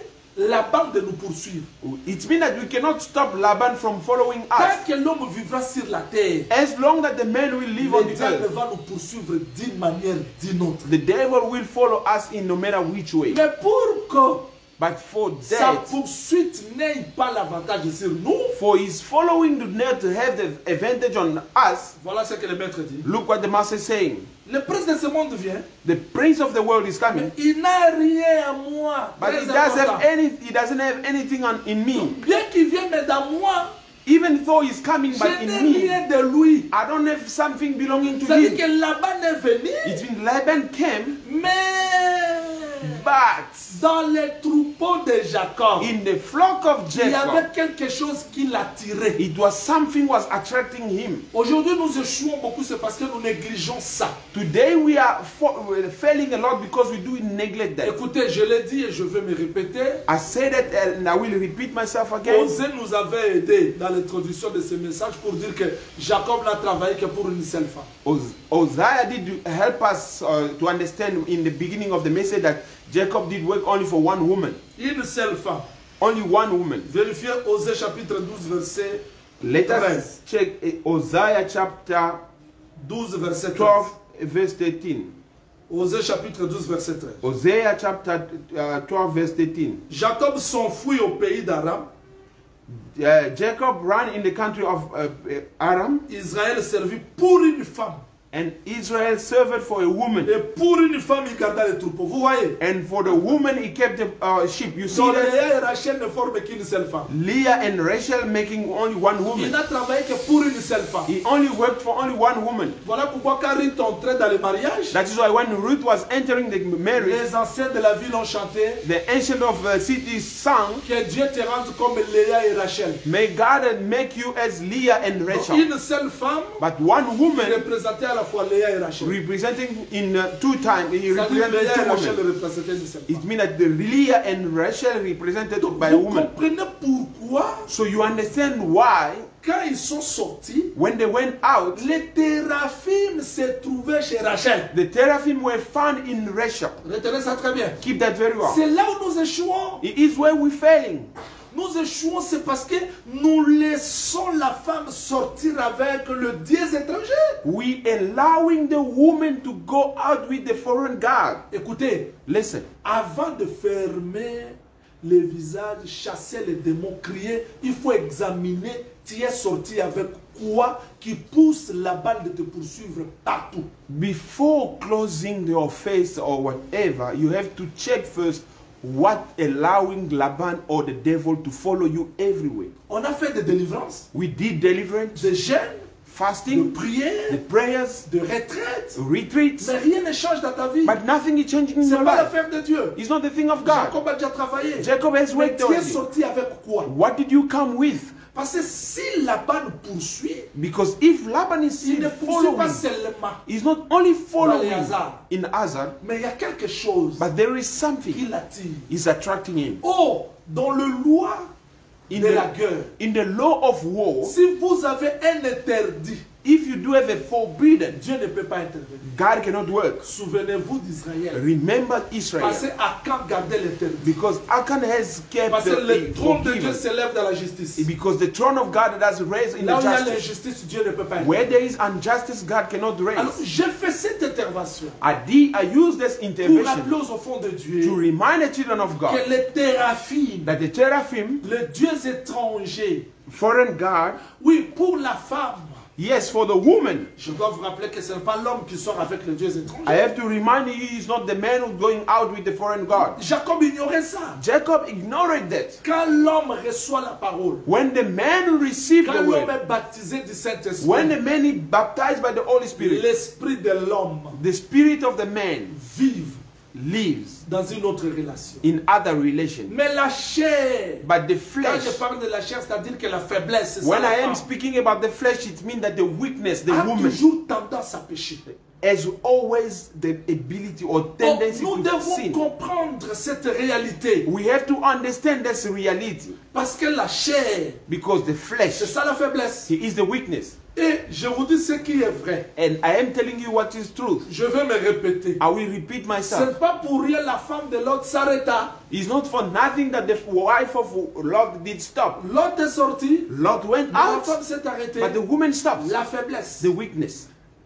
Laban de nous poursuivre. It means that we cannot stop Laban from following Tant us. que l'homme vivra sur la terre, As long that the man will live on le the diable earth, va nous poursuivre d'une manière ou d'une autre. the devil will follow us in no matter which way. Mais pour que But for sa that, poursuite n'ait pas l'avantage sur nous, for his following to not to have the advantage on us, voilà ce que le maître dit. look what the master is saying. Le prince de ce monde vient, The prince of the world is coming, mais il n'a rien à moi. but Très he doesn't important. have any. He doesn't have anything on, in me. Bien qu'il vienne, mais dans moi, Even though he's coming, je but in n'ai me, rien de lui. I don't have something belonging to C'est-à-dire him. que Laban est venu, It's when Laban came, mais but dans les troupeaux de Jacob, in the flock of il y avait Jacob, quelque chose qui l'attirait. it was something was attracting him. Aujourd'hui, nous échouons beaucoup, c'est parce que nous négligeons ça. Today we are fa- we're failing a lot because we do neglect that. Écoutez, je l'ai dit et je vais me répéter. I say that and I will repeat myself again. Osée nous avait aidé dans l'introduction de ce message pour dire que Jacob n'a travaillé que pour une seule femme. Os- Isaiah did help us uh, to understand in the beginning of the message that Jacob did work only for one woman. Une seule femme. Only one woman. Vérifiez Osée chapitre douze, verset Let treize. us check uh, Isaiah chapter douze, verset twelve, treize. verse thirteen. Osée chapitre douze, verset treize. Hosea chapter uh, twelve, verse thirteen. Jacob s'enfuit au pays d'Aram. Uh, Jacob ran in the country of uh, uh, Aram, Israël servit pour une femme. and Israel served for a woman. Et pour une femme, il garda les troupeaux. Vous voyez? And for the woman, he kept the uh, sheep. You see Donc that? Léa et Rachel ne forment qu'une seule femme. Leah and Rachel making only one Il woman. n'a travaillé que pour une seule femme. He only worked for only one woman. Voilà pourquoi quand Ruth entrait dans le mariage, That is why when Ruth was entering the marriage, les anciens de la ville ont chanté the ancient of the city sang, que Dieu te rende comme Léa et Rachel. "May God make you as Leah and Donc, Rachel." une seule femme But one woman représentait à la fois Léa et Rachel. representing in uh, two times, he C'est-à-dire represented Léa et two Rachel women. représentaient une seule It femme. means that the Leah and Rachel represented Donc, by a vous woman. comprenez pourquoi, So you understand why quand ils sont sortis, when they went out, les téraphim se trouvaient chez Rachel. the teraphim were found in Rachel. Retenez ça très bien. Keep that very well. C'est là où nous échouons. It is where we're failing. Nous échouons, c'est parce que nous laissons la femme sortir avec le Dieu étranger. We allowing the woman to go out with the foreign god. Écoutez, Listen, avant de fermer les visages, chasser les démons, crier, il faut examiner, tu es sorti avec quoi qui pousse la balle de te poursuivre partout. before closing your face or whatever, you have to check first what allowing Laban or the devil to follow you everywhere. On a fait des délivrances, We did deliverance, des jeûnes, de fasting, the prières, prayers, de retraites. retreats, Mais rien ne change dans ta vie. but nothing is changing in Ce your n'est pas life. l'affaire de Dieu. It's not the thing of God. Jacob a déjà travaillé. Jacob has Mais worked tu es already. sorti avec quoi? What did you come with? Parce que si Laban poursuit, Because if Laban is il ne still poursuit pas following, seulement, he's not only following Hazard. in Hazard, mais il y a quelque chose but there is qui something l'attire. is attracting him. Oh, dans le loi In de la the, guerre, in the law of war, si vous avez un interdit, if you do have a forbidden, Dieu ne peut pas intervenir. God cannot work. Souvenez-vous d'Israël. Remember Israel. Parce qu'Akan gardait l'interdit. Because Achan has kept Parce que the, le the trône de Dieu forbidden. s'élève dans la justice. Because the throne of God does raise in Là où the il y a justice. l'injustice, Dieu ne peut pas Where intervenir. there is injustice, God cannot Alors, raise. j'ai fait cette intervention I did. I used this pour intervention rappeler aux enfants de Dieu to remind the children of God que les téraphim, that the teraphim, les dieux étrangers, foreign God, oui, pour la femme, yes, for the woman. je dois vous rappeler que ce n'est pas l'homme qui sort avec les dieux I étrangers. have to remind you, he is not the man who's going out with the foreign God. Jacob ignorait ça. Jacob ignored that. Quand l'homme reçoit la parole, When the man received quand the l'homme word, est baptisé du Saint-Esprit, when the man is baptized by the Holy Spirit, l'esprit de l'homme the spirit of the man vive lives dans une autre relation. in other relation. Mais la chair, But the quand je flesh, parle de la chair, c'est-à-dire que la faiblesse, c'est ça, when la I am femme, speaking about the flesh, it means that the weakness, the a woman, toujours tendance à pécher. has always the ability or Donc, tendency nous to devons sin. comprendre cette réalité. We have to understand this reality Parce que la chair, because the c'est flesh, ça la faiblesse. it is the weakness. Et je vous dis ce qui est vrai. And I am telling you what is truth. Je vais me répéter. I will repeat Ce myself. n'est pas pour rien la femme de Lot s'arrêta. It's not for nothing that the wife of Lot did stop. Lot est sorti. Lot went La out, femme s'est arrêtée. but the woman stopped. La faiblesse. The weakness.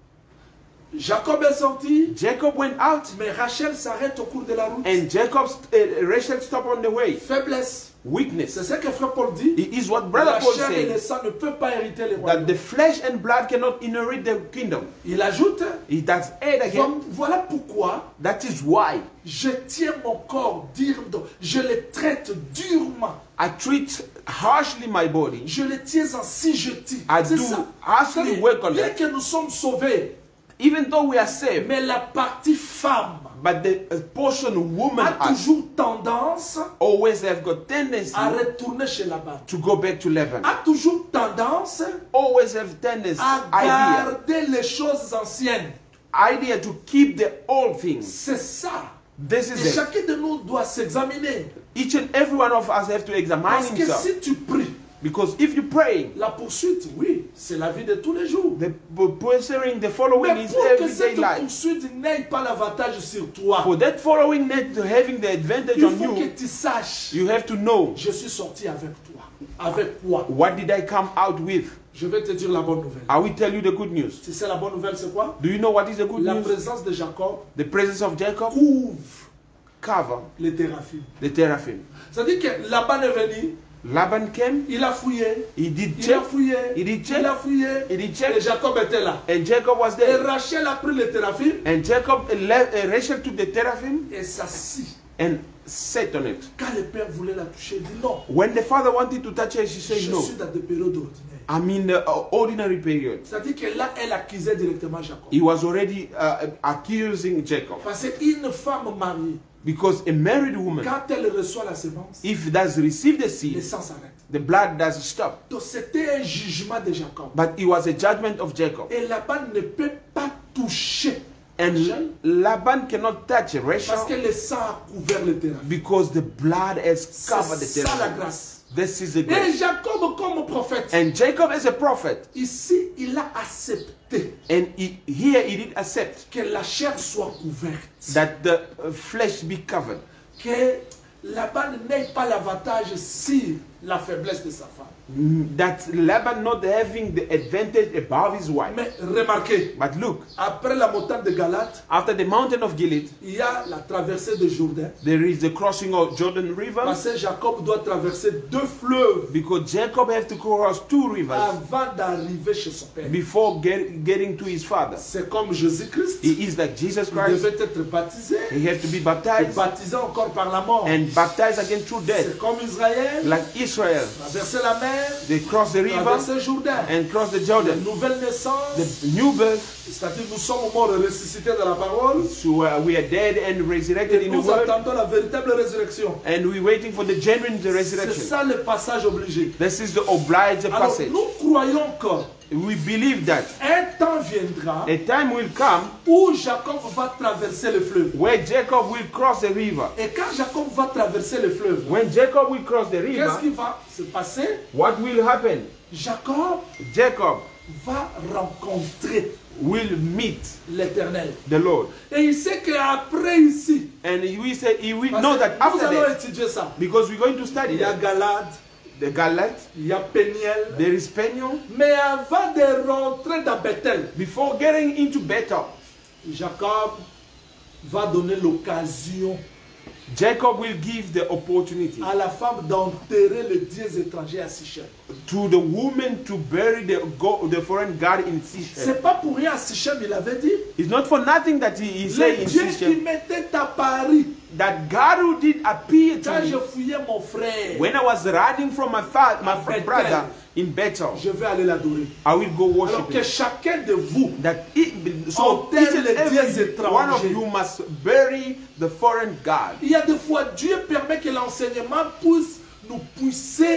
Jacob est sorti. Jacob went out, Mais Rachel s'arrête au cours de la route. and Jacob, uh, Rachel stopped on the way. Faiblesse. Weakness. C'est ce que frère Paul dit. It is what brother La Paul chair et le said, sang ne peuvent pas hériter les that royaumes. the flesh and blood cannot inherit the kingdom. Il ajoute, It does add again. voilà pourquoi That is why je tiens mon corps durement, je le traite durement, I treat harshly my body. je le tiens en sigetis. I C'est do ça. harshly C'est-à-dire, work on bien that. que nous sommes sauvés, Even though we are saved, mais la partie femme but the uh, portion woman a has toujours tendance always have got tendency à retourner chez Laban. to go back to Laban. A toujours tendance Always have tendency, à idea, garder les choses anciennes. idea to keep the old things. C'est ça. This Et is it. chacun de nous doit s'examiner. Each and every one of us have to examine Parce que himself. si tu pries, Because if you pray, la poursuite, oui, c'est la vie de tous les jours. the pursuing, the following Mais is pour que everyday cette life. poursuite n'ait pas l'avantage sur toi, For that following, not having the advantage il on faut que you, tu saches, you have to know, je suis sorti avec toi. Avec quoi? what did I come out with? Je vais te dire la bonne nouvelle. I will tell you the good news. Tu sais la bonne nouvelle c'est quoi? Do you know what is the good La news? présence de Jacob The presence of Jacob couvre cover les théraphim. the teraphim. C'est-à-dire que Laban est venu, Laban came, il a fouillé, he did il a check, fouillé, he did check, il a fouillé, he did et check, Jacob était là. and Jacob was Et there. Rachel a pris les théraphim And Jacob uh, left, uh, Rachel took the teraphim et s'assit. and sat on it. Quand le père voulait la toucher, il dit non, When the father wanted to touch her, she je said no. suis dans des périodes ordinaires. I mean, the uh, ordinary period. C'est-à-dire que là, elle accusait directement Jacob. He was already uh, accusing Jacob. Parce qu'une femme mariée, Because a married woman, quand elle reçoit la sémence, if does receive the le seed, sang s'arrête. the blood does stop. Donc c'était un jugement de Jacob. But it was a judgment of Jacob. Et Laban ne peut pas toucher And Rachel Laban cannot touch parce que Rachel le sang a couvert le terrain. because the blood has covered the C'est ça la territory. grâce. This is the Et grace. Jacob comme prophète, And Jacob as a prophet, ici il a accepté and he, here he did accept que la chair soit couverte. that the uh, flesh be covered. Que Laban n'ait pas l'avantage sur la faiblesse de sa femme. Mm, That Laban not having the advantage above his wife. Mais remarquez, But look, après la montagne de Galate, after the mountain of Gilead, il y a la traversée de Jourdain. there is the crossing of Jordan River. Parce que Jacob doit traverser deux fleuves Because Jacob has to cross two rivers avant d'arriver chez son père. before get, getting to his father. C'est comme Jésus-Christ. He is like Jesus Il Christ. devait être baptisé, He has to be et baptized baptisé encore par la mort. and baptized again through death. C'est comme Israël, Like Israel, traverser la mer, they cross the river traverser Jourdain. and cross the La Jordan. nouvelle naissance, The new birth, c'est-à-dire nous sommes morts et ressuscités dans la parole. so uh, we are dead and resurrected Et in the nous word, attendons la véritable résurrection. and we're waiting for the genuine C'est resurrection. ça le passage obligé. This is the obliged Alors passage. nous croyons que We believe that un temps viendra a time will come où Jacob va traverser le fleuve. where Jacob will cross the river. Et quand Jacob va traverser le fleuve, When Jacob will cross the qu'est-ce qui river, va se passer? what will happen? Jacob Jacob va rencontrer will meet l'Éternel. the Lord. Et il sait qu'après ici, And we say he will parce know que that nous after allons that, étudier ça. because we're going to study Il y a that, Galade, the Galat, il y a Péniel. there is Peniel. Mais avant de rentrer dans Bethel, Before getting into Bethel, Jacob va donner l'occasion Jacob will give the opportunity à la femme d'enterrer les dieux étrangers à Sichem. to the woman to bury the, go, the foreign god in Sichem. C'est pas pour rien à Sichem, il avait dit. It's not for nothing that he, he Le said in Dieu qui Sichem m'était apparu that God who did appear to quand je me fouillais mon frère, when I was running from my father, my Bethel. brother in Bethel. je vais aller l'adorer. I will go Alors worship que him. chacun de vous, That it, so Enterre each and les dieux every one of étrangers. you must bury the foreign god. il y a des fois Dieu permet que l'enseignement puisse nous pousser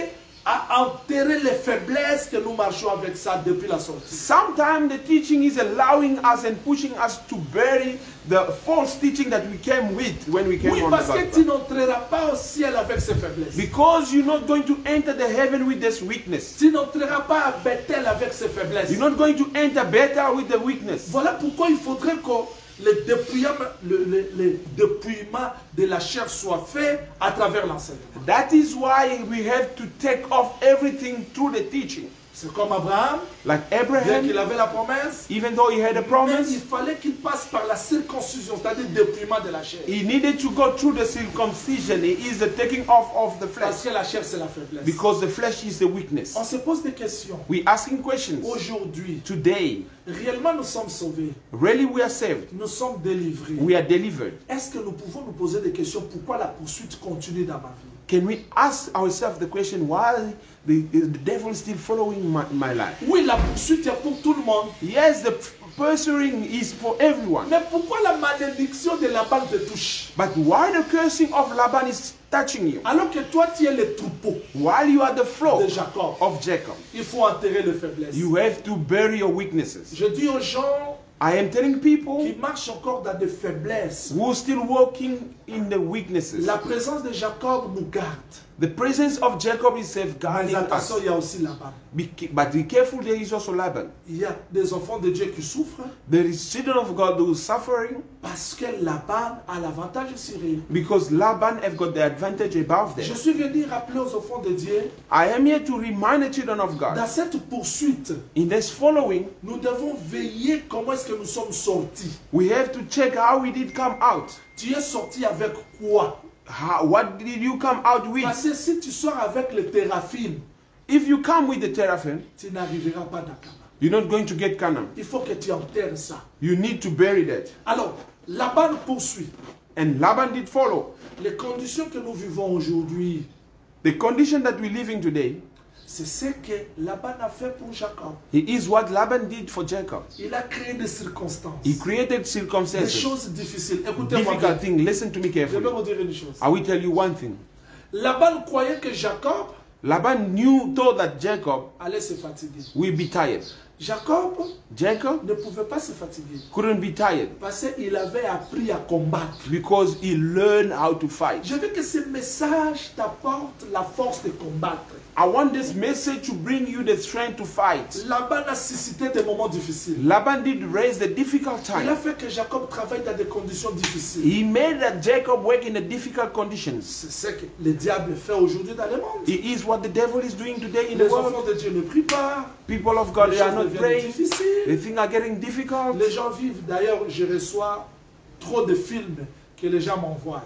à enterrer les faiblesses que nous marchons avec ça depuis la sortie. Sometimes the teaching is allowing us and pushing us to bury the false teaching that we came with when we came Oui, on parce the que tu gospel. n'entreras pas au ciel avec ces faiblesses. Because you're not going to enter the heaven with this weakness. Tu n'entreras pas à Bethel avec ces faiblesses. You're not going to enter better with the weakness. Voilà pourquoi il faudrait que le dépouillement, le, le, le dépouillement de la chair soit fait à travers l'enseignement. That is why we have to take off everything through the teaching. C'est comme Abraham, Like bien Abraham, qu'il avait la promesse, even though he had a mais il promise, fallait qu'il passe par la circoncision, c'est-à-dire le dépouillement de la chair. he needed to go through the circumcision. It is the taking off of the Parce flesh. que la chair, c'est la faiblesse. Because the flesh is the weakness. On se pose des questions. We're asking questions. Aujourd'hui, Today, réellement nous sommes sauvés. really we are saved. Nous sommes délivrés. We are delivered. Est-ce que nous pouvons nous poser des questions? Pourquoi la poursuite continue dans ma vie? Can we ask ourselves the question, why the, the devil is still following my, my life? Oui, la poursuite est pour tout le monde. Yes, the pursuing is for everyone. Mais pourquoi la malédiction de Laban te touche? But why the cursing of Laban is touching you? Alors que toi, tu es le troupeau While you are the flock de Jacob. of Jacob, Il faut enterrer les faiblesses. you have to bury your weaknesses. Je dis aux gens I am telling people qui marchent encore dans des faiblesses, who are still walking in the weaknesses. la présence de Jacob nous garde. The presence of Jacob is Mais safeguarding us. attention, il y a aussi Laban. Be, but be careful, there is also Laban. Il y a des enfants de Dieu qui souffrent There is children of God who are suffering parce que Laban a l'avantage sur eux. because Laban have got the advantage above Je them. suis venu rappeler aux enfants de Dieu, I am here to remind the children of God. dans cette poursuite, In this following, nous devons veiller comment est-ce que nous sommes sortis. we have to check how we did come out. Tu es sorti avec quoi? How, what did you come out with? Parce que si tu sors avec le téraphim, If you come with the teraphim, tu n'arriveras pas dans Canaan. you're not going to get Canaan. Il faut que tu enterres ça. You need to bury that. Alors, Laban poursuit. And Laban did follow. Les conditions que nous vivons aujourd'hui, The condition that we're living today, c'est ce que Laban a fait pour Jacob. it is what Laban did for Jacob. Il a créé des circonstances, He created des circumstances, choses difficiles. Écoutez-moi difficult bien. things. Listen to me Je vais carefully. vous dire une chose. I will tell you one thing. Laban croyait que Jacob Laban knew, thought that Jacob allait se fatiguer. will be tired. Jacob Jacob ne pouvait pas se fatiguer couldn't be tired parce qu'il avait appris à combattre. because he learned how to fight. Je veux que ce message t'apporte la force de combattre. I want this message to bring you the strength to fight. Laban a suscité des moments difficiles. Laban did raise the difficult Il a time. fait que Jacob travaille dans des conditions difficiles. He made that Jacob work in the difficult conditions. C'est ce que le diable fait aujourd'hui dans le monde. It is what the devil is doing today in Les the world. enfants de Dieu ne prient pas. People of God, Les they are choses not deviennent praying. difficiles. The things are getting difficult. Les gens vivent. D'ailleurs, je reçois trop de films que les gens m'envoient.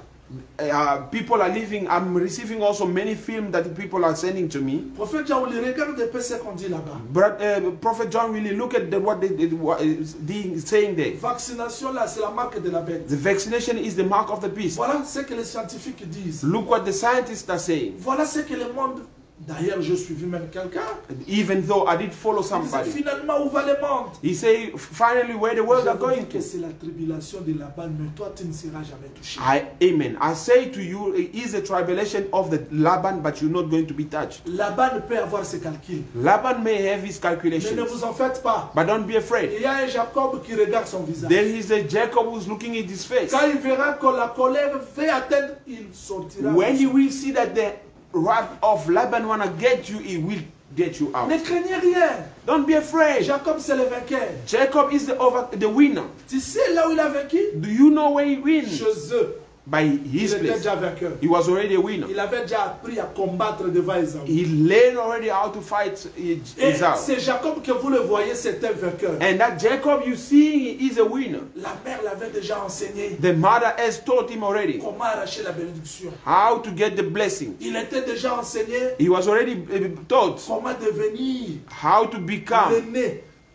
Uh, people are living, I'm receiving also many films that people are sending to me. Prophète Jean, les regarde un peu ce qu'on dit là-bas. But uh, Prophet John really look at the, what they, they what is the- saying there. Vaccination là, c'est la marque de la bête. The vaccination is the mark of the beast. Voilà ce que les scientifiques disent. Look what the scientists are saying. Voilà ce que le monde. D'ailleurs, j'ai suivi même quelqu'un. Even though I did follow Il disait, somebody. finalement, où va le monde? He say, finally, where the world are Je vous going dis que to. c'est la tribulation de Laban, mais toi, tu ne seras jamais touché. I, amen. I say to you, it is a tribulation of the Laban, but you're not going to be touched. Laban peut avoir ses calculs. Laban may have his Mais ne calculations, vous en faites pas. but don't be afraid. Il y a un Jacob qui regarde son visage. There is a Jacob who's looking at his face. Quand il verra que la colère fait atteindre, il sortira. When you will see that the wrath of Laban wanna get you, he will get you out. Ne craignez rien. Don't be afraid. Jacob, c'est le vainqueur. Jacob is the over, the winner. Tu sais là où il a vaincu? Do you know where he wins? Chez eux. By Il his était place. déjà vainqueur. He was already a winner. Il avait déjà appris à combattre devant Esaü. He learned already how to fight Et Esau. c'est Jacob que vous le voyez, c'est un vainqueur. And that Jacob you see is a winner. La mère l'avait déjà enseigné The mother has taught him already comment arracher la bénédiction. how to get the blessing. Il était déjà enseigné He was already uh, taught comment devenir how to become l'aîné. the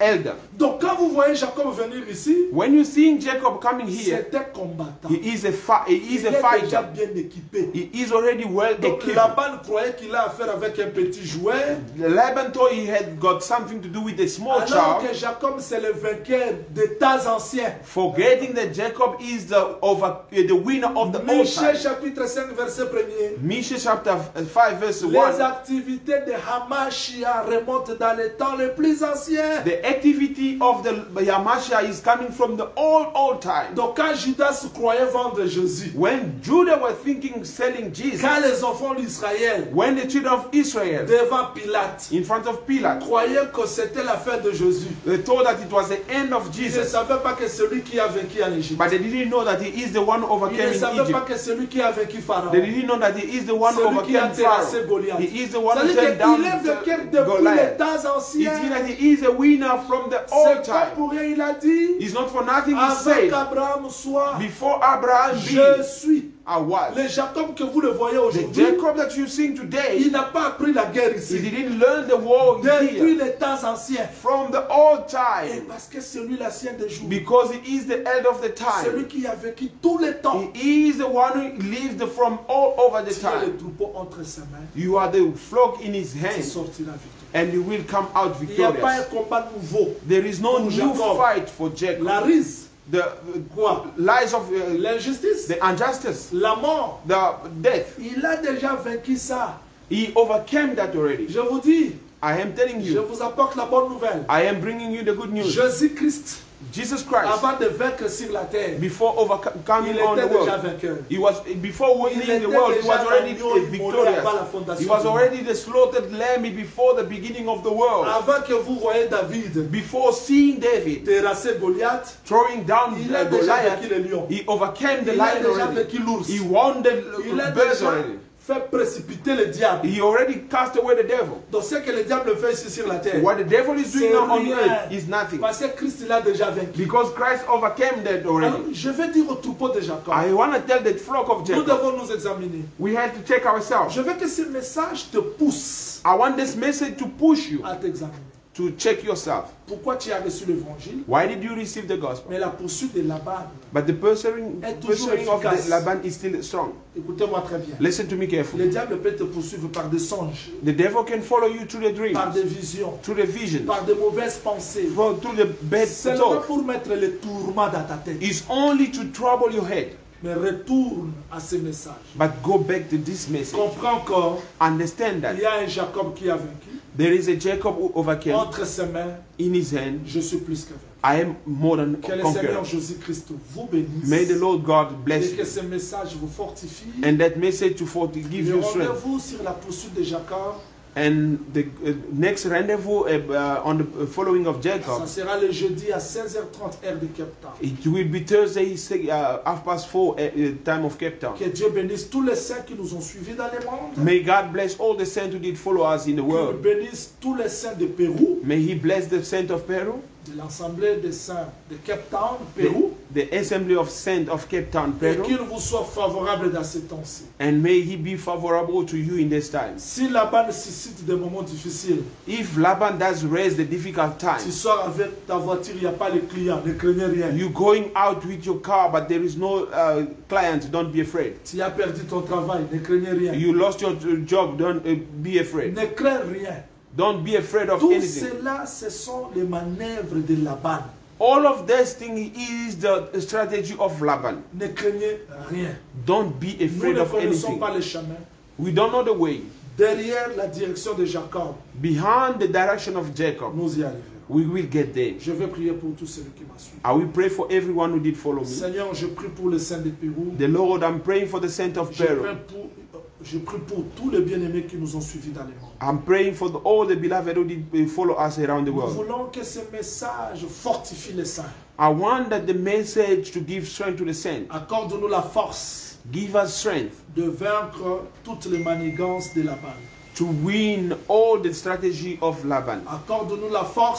elder. Donc quand vous voyez Jacob venir ici, When you see Jacob coming here, c'est un combattant. he is a fi he is Il a est déjà fighter. bien équipé. He is already well Donc equipped. Laban croyait qu'il a affaire avec un petit jouet, Laban thought he had got something to do with a small alors child, que Jacob c'est le vainqueur des temps anciens. forgetting that Jacob is the over the winner of the old Michée time. chapitre cinq verset premier. Misha chapter five verse Les one. activités de Hamashia remontent dans les temps les plus anciens. The activity of the Yamasha is coming from the old old time. Donc quand Judas croyait vendre Jésus, When Judah was thinking selling Jesus, quand les enfants d'Israël when the children of Israel devant Pilate in front of Pilate, croyaient que c'était la fin de Jésus, they thought that it was the end of ils ne Jesus, savaient pas que celui qui a vaincu en Égypte, but they didn't know that he is the one who ils overcame ne in savaient pas Egypt. que celui qui a vaincu Pharaon, They didn't know that he is the one who celui qui a overcame terrassé Pharaoh. Goliath. He is the one who C'est-à-dire turned down qu'il est vainqueur depuis les Goliath. temps It anciens. means that he is a winner from the old C'est pas time. pour rien, il a dit, It's not for nothing he avant said. qu'Abraham soit, Before Abraham je be, suis. I was. Le Jacob que vous le voyez The aujourd'hui, Jacob that you see il today, n'a pas appris la guerre he ici. didn't learn the war Depuis here les temps anciens. from the old Et time, parce que c'est lui l'ancien des jours. because he is the end of the Celui time. qui a vécu tous les temps. He is the one who lived from all over the Tu as le time. troupeau entre ses mains. You are the flock in his Tu hand, sortiras victorieux. and you will come out Il n'y a pas un victorious. combat nouveau. There is no Pour new Jacob. fight for Jacob. La rise, The uh, quoi? lies of uh, L'injustice, the injustice, la mort. the death. Il a déjà vaincu ça. He overcame that already. Je vous dis, I am telling je you. vous apporte la bonne nouvelle. I am bringing you the good news. Jésus-Christ, Jesus Christ, avant de vaincre sur la terre, before overcoming il on était the déjà world, vainqueur. he was before Il winning était the world. He déjà was already l'agneau immolé avant la victorious. fondation He was du monde. already the slaughtered lamb before the beginning of the world. Avant que vous voyez David Before seeing David terrasser Goliath, throwing down il a uh, déjà vaincu Goliath, le lion. he overcame the Il a lion déjà already. vaincu l'ours. He won the Il a birds déjà already. fait précipiter le diable. He already cast away the devil. Donc ce que le diable fait ici sur la terre, What the devil is doing c'est now on rien. earth is nothing. Parce que Christ l'a déjà vaincu. Because Christ overcame that Alors, already. je vais dire au troupeau de Jacob, I want to tell the flock of nous Jacob, devons nous examiner. we have to check ourselves. Je veux que ce message te pousse I want this message to push you à t'examiner. to check yourself. Pourquoi tu as reçu l'évangile? Why did you receive the gospel? Mais la poursuite de Laban, But the pursuing, est toujours pursuing of efficace. the Laban is still strong. écoutez-moi très bien. Listen to me Le carefully. diable peut te poursuivre par des songes, The devil can follow you through the dreams, par des visions, through the visions, par de mauvaises pensées. for- through the bad Seulement thoughts. pour mettre les tourments dans ta tête. It's only to trouble your head. Mais retourne à ce message. But go back to this message. Comprends encore, Understand il that y a un Jacob qui a vaincu. there is a Jacob who overcame. Entre ses mains, In his hand, je suis plus que vaincu. I am more than Que le conqueror. Seigneur Jésus-Christ vous bénisse. May the Lord God Et bless que you. ce message vous fortifie. And that message to forgive give Le you strength. rendez-vous sur la poursuite de Jacob, And the uh, next rendezvous uh, on the uh, following of ça Jacob, sera le jeudi à seize heures trente heure de Cape Town. it will be Thursday, say, uh, half past four at uh, time of Cape Town. Que Dieu bénisse tous les saints qui nous ont suivis dans le monde. May God bless all the saints who did follow us in the Qu'il world. bénisse tous les saints de Pérou, May He bless the saint of Peru, de l'Assemblée des saints de Cape Town, the, Pérou. the assembly of saints of Cape Town, Et Peru, qu'il vous soit favorable dans ces temps-ci. and may He be favorable to you in this time. Si Laban suscite des moments difficiles, If Laban does raise the difficult tu time, sors avec ta voiture, il n'y a pas de client, ne craignez rien. you going out with your car, but there is no uh, client, don't be afraid. Tu as perdu ton travail, ne craignez rien. You lost your uh, job, don't uh, be afraid. Ne crains rien. Don't be afraid of Tout anything. cela, ce sont les manœuvres de Laban. All of this thing is the strategy of Laban. Ne craignez rien. Don't be Nous afraid ne of connaissons anything. pas le chemin. We don't know the way. Derrière la direction de Jacob, Behind the direction of Jacob, nous y arriverons. we will get there. Je vais prier pour tous ceux qui m'ont suivi. I will pray for everyone who did follow me. Seigneur, je prie pour les saints de Pérou. The Lord, I'm praying for the saint of Je prie Peru. pour, je prie pour tous les bien-aimés qui nous ont suivis dans le monde. I'm praying for the, all the beloved who did uh, follow us around the Nous world. voulons que ce message fortifie les saints. I want that the message to give strength to the saint. Accorde-nous la force Give us strength de vaincre toutes les manigances de Laban. to win all the strategy of Laban. Accorde-nous la force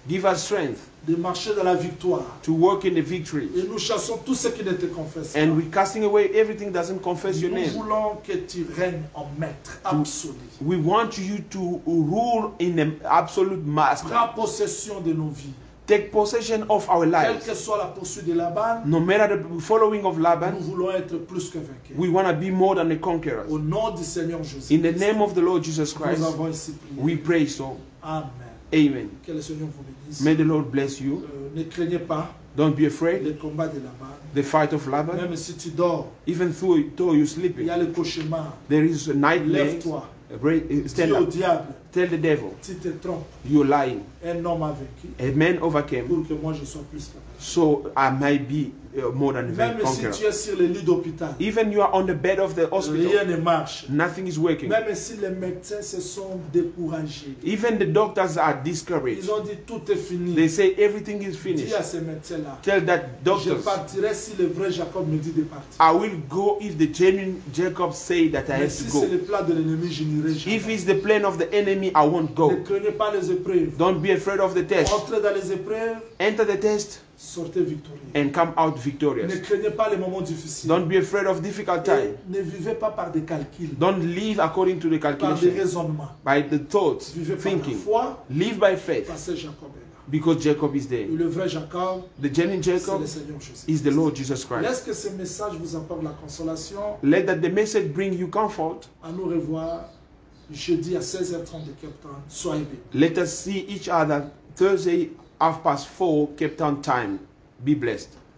Give us strength de marcher dans la victoire. to work in the victory. Et nous chassons tout ce qui ne te confesse pas. And we're casting away everything that doesn't confess your Nous name. voulons que tu règnes en maître absolu. We want you to rule in the absolute master. Prends possession de nos vies. Take possession of our Quelle lives. que soit la poursuite de Laban, No matter the following of nous Laban, voulons être plus que vainqueurs. we want to be more than the conquerors. Au nom du Seigneur Jésus, In the name of the Lord Jesus nous Christ, avons ici prié. we pray so. Amen. Amen. Que le Seigneur vous bénisse. May the Lord bless you. Euh, ne craignez pas Don't be afraid. les combats de Laban. The fight of Laban, Même si tu dors, even though, though you're il sleeping, y a le cauchemar. there is a nightmare. Lève-toi. Stand Dis au up. diable, Tell the devil, tu te trompes. you're lying. Un homme a vaincu A man overcame, pour que moi je sois plus capable. so I might be uh, more than a Même si conqueror. tu es sur le lit d'hôpital, Even you are on the bed of the hospital, rien ne marche. nothing is working. Même si les médecins se sont découragés, Even the doctors are discouraged. ils ont dit tout est fini. They say everything is Dis finished. à ces médecins-là, Tell that je doctors, partirai si le vrai Jacob me dit de partir. I will go if the genuine Jacob say that I Mais have si to c'est go. le plan de l'ennemi, je n'irai If jamais. it's the plan of the enemy, I won't Ne go. craignez pas les épreuves. Don't be afraid of the test. Entrez dans les épreuves, Enter the test sortez victorieux. and come out Ne victorious. craignez pas les moments difficiles. Don't be afraid of difficult Et time. ne vivez pas par des calculs, Don't live according to the par des calculation, raisonnements. by the thoughts, Vivez par la thinking. foi, Live by faith, parce que Jacob est là. because Jacob is there. Et le vrai Jacob, The genuine c'est Jacob le Seigneur Jésus. is the Lord Jesus Christ. Laisse que ce message vous apporte la consolation. Let that the message bring you comfort. À nous revoir jeudi à seize heures trente de Cape Town. Soyez bénis. Let us see each other Thursday half past four Cape Town time. Be blessed.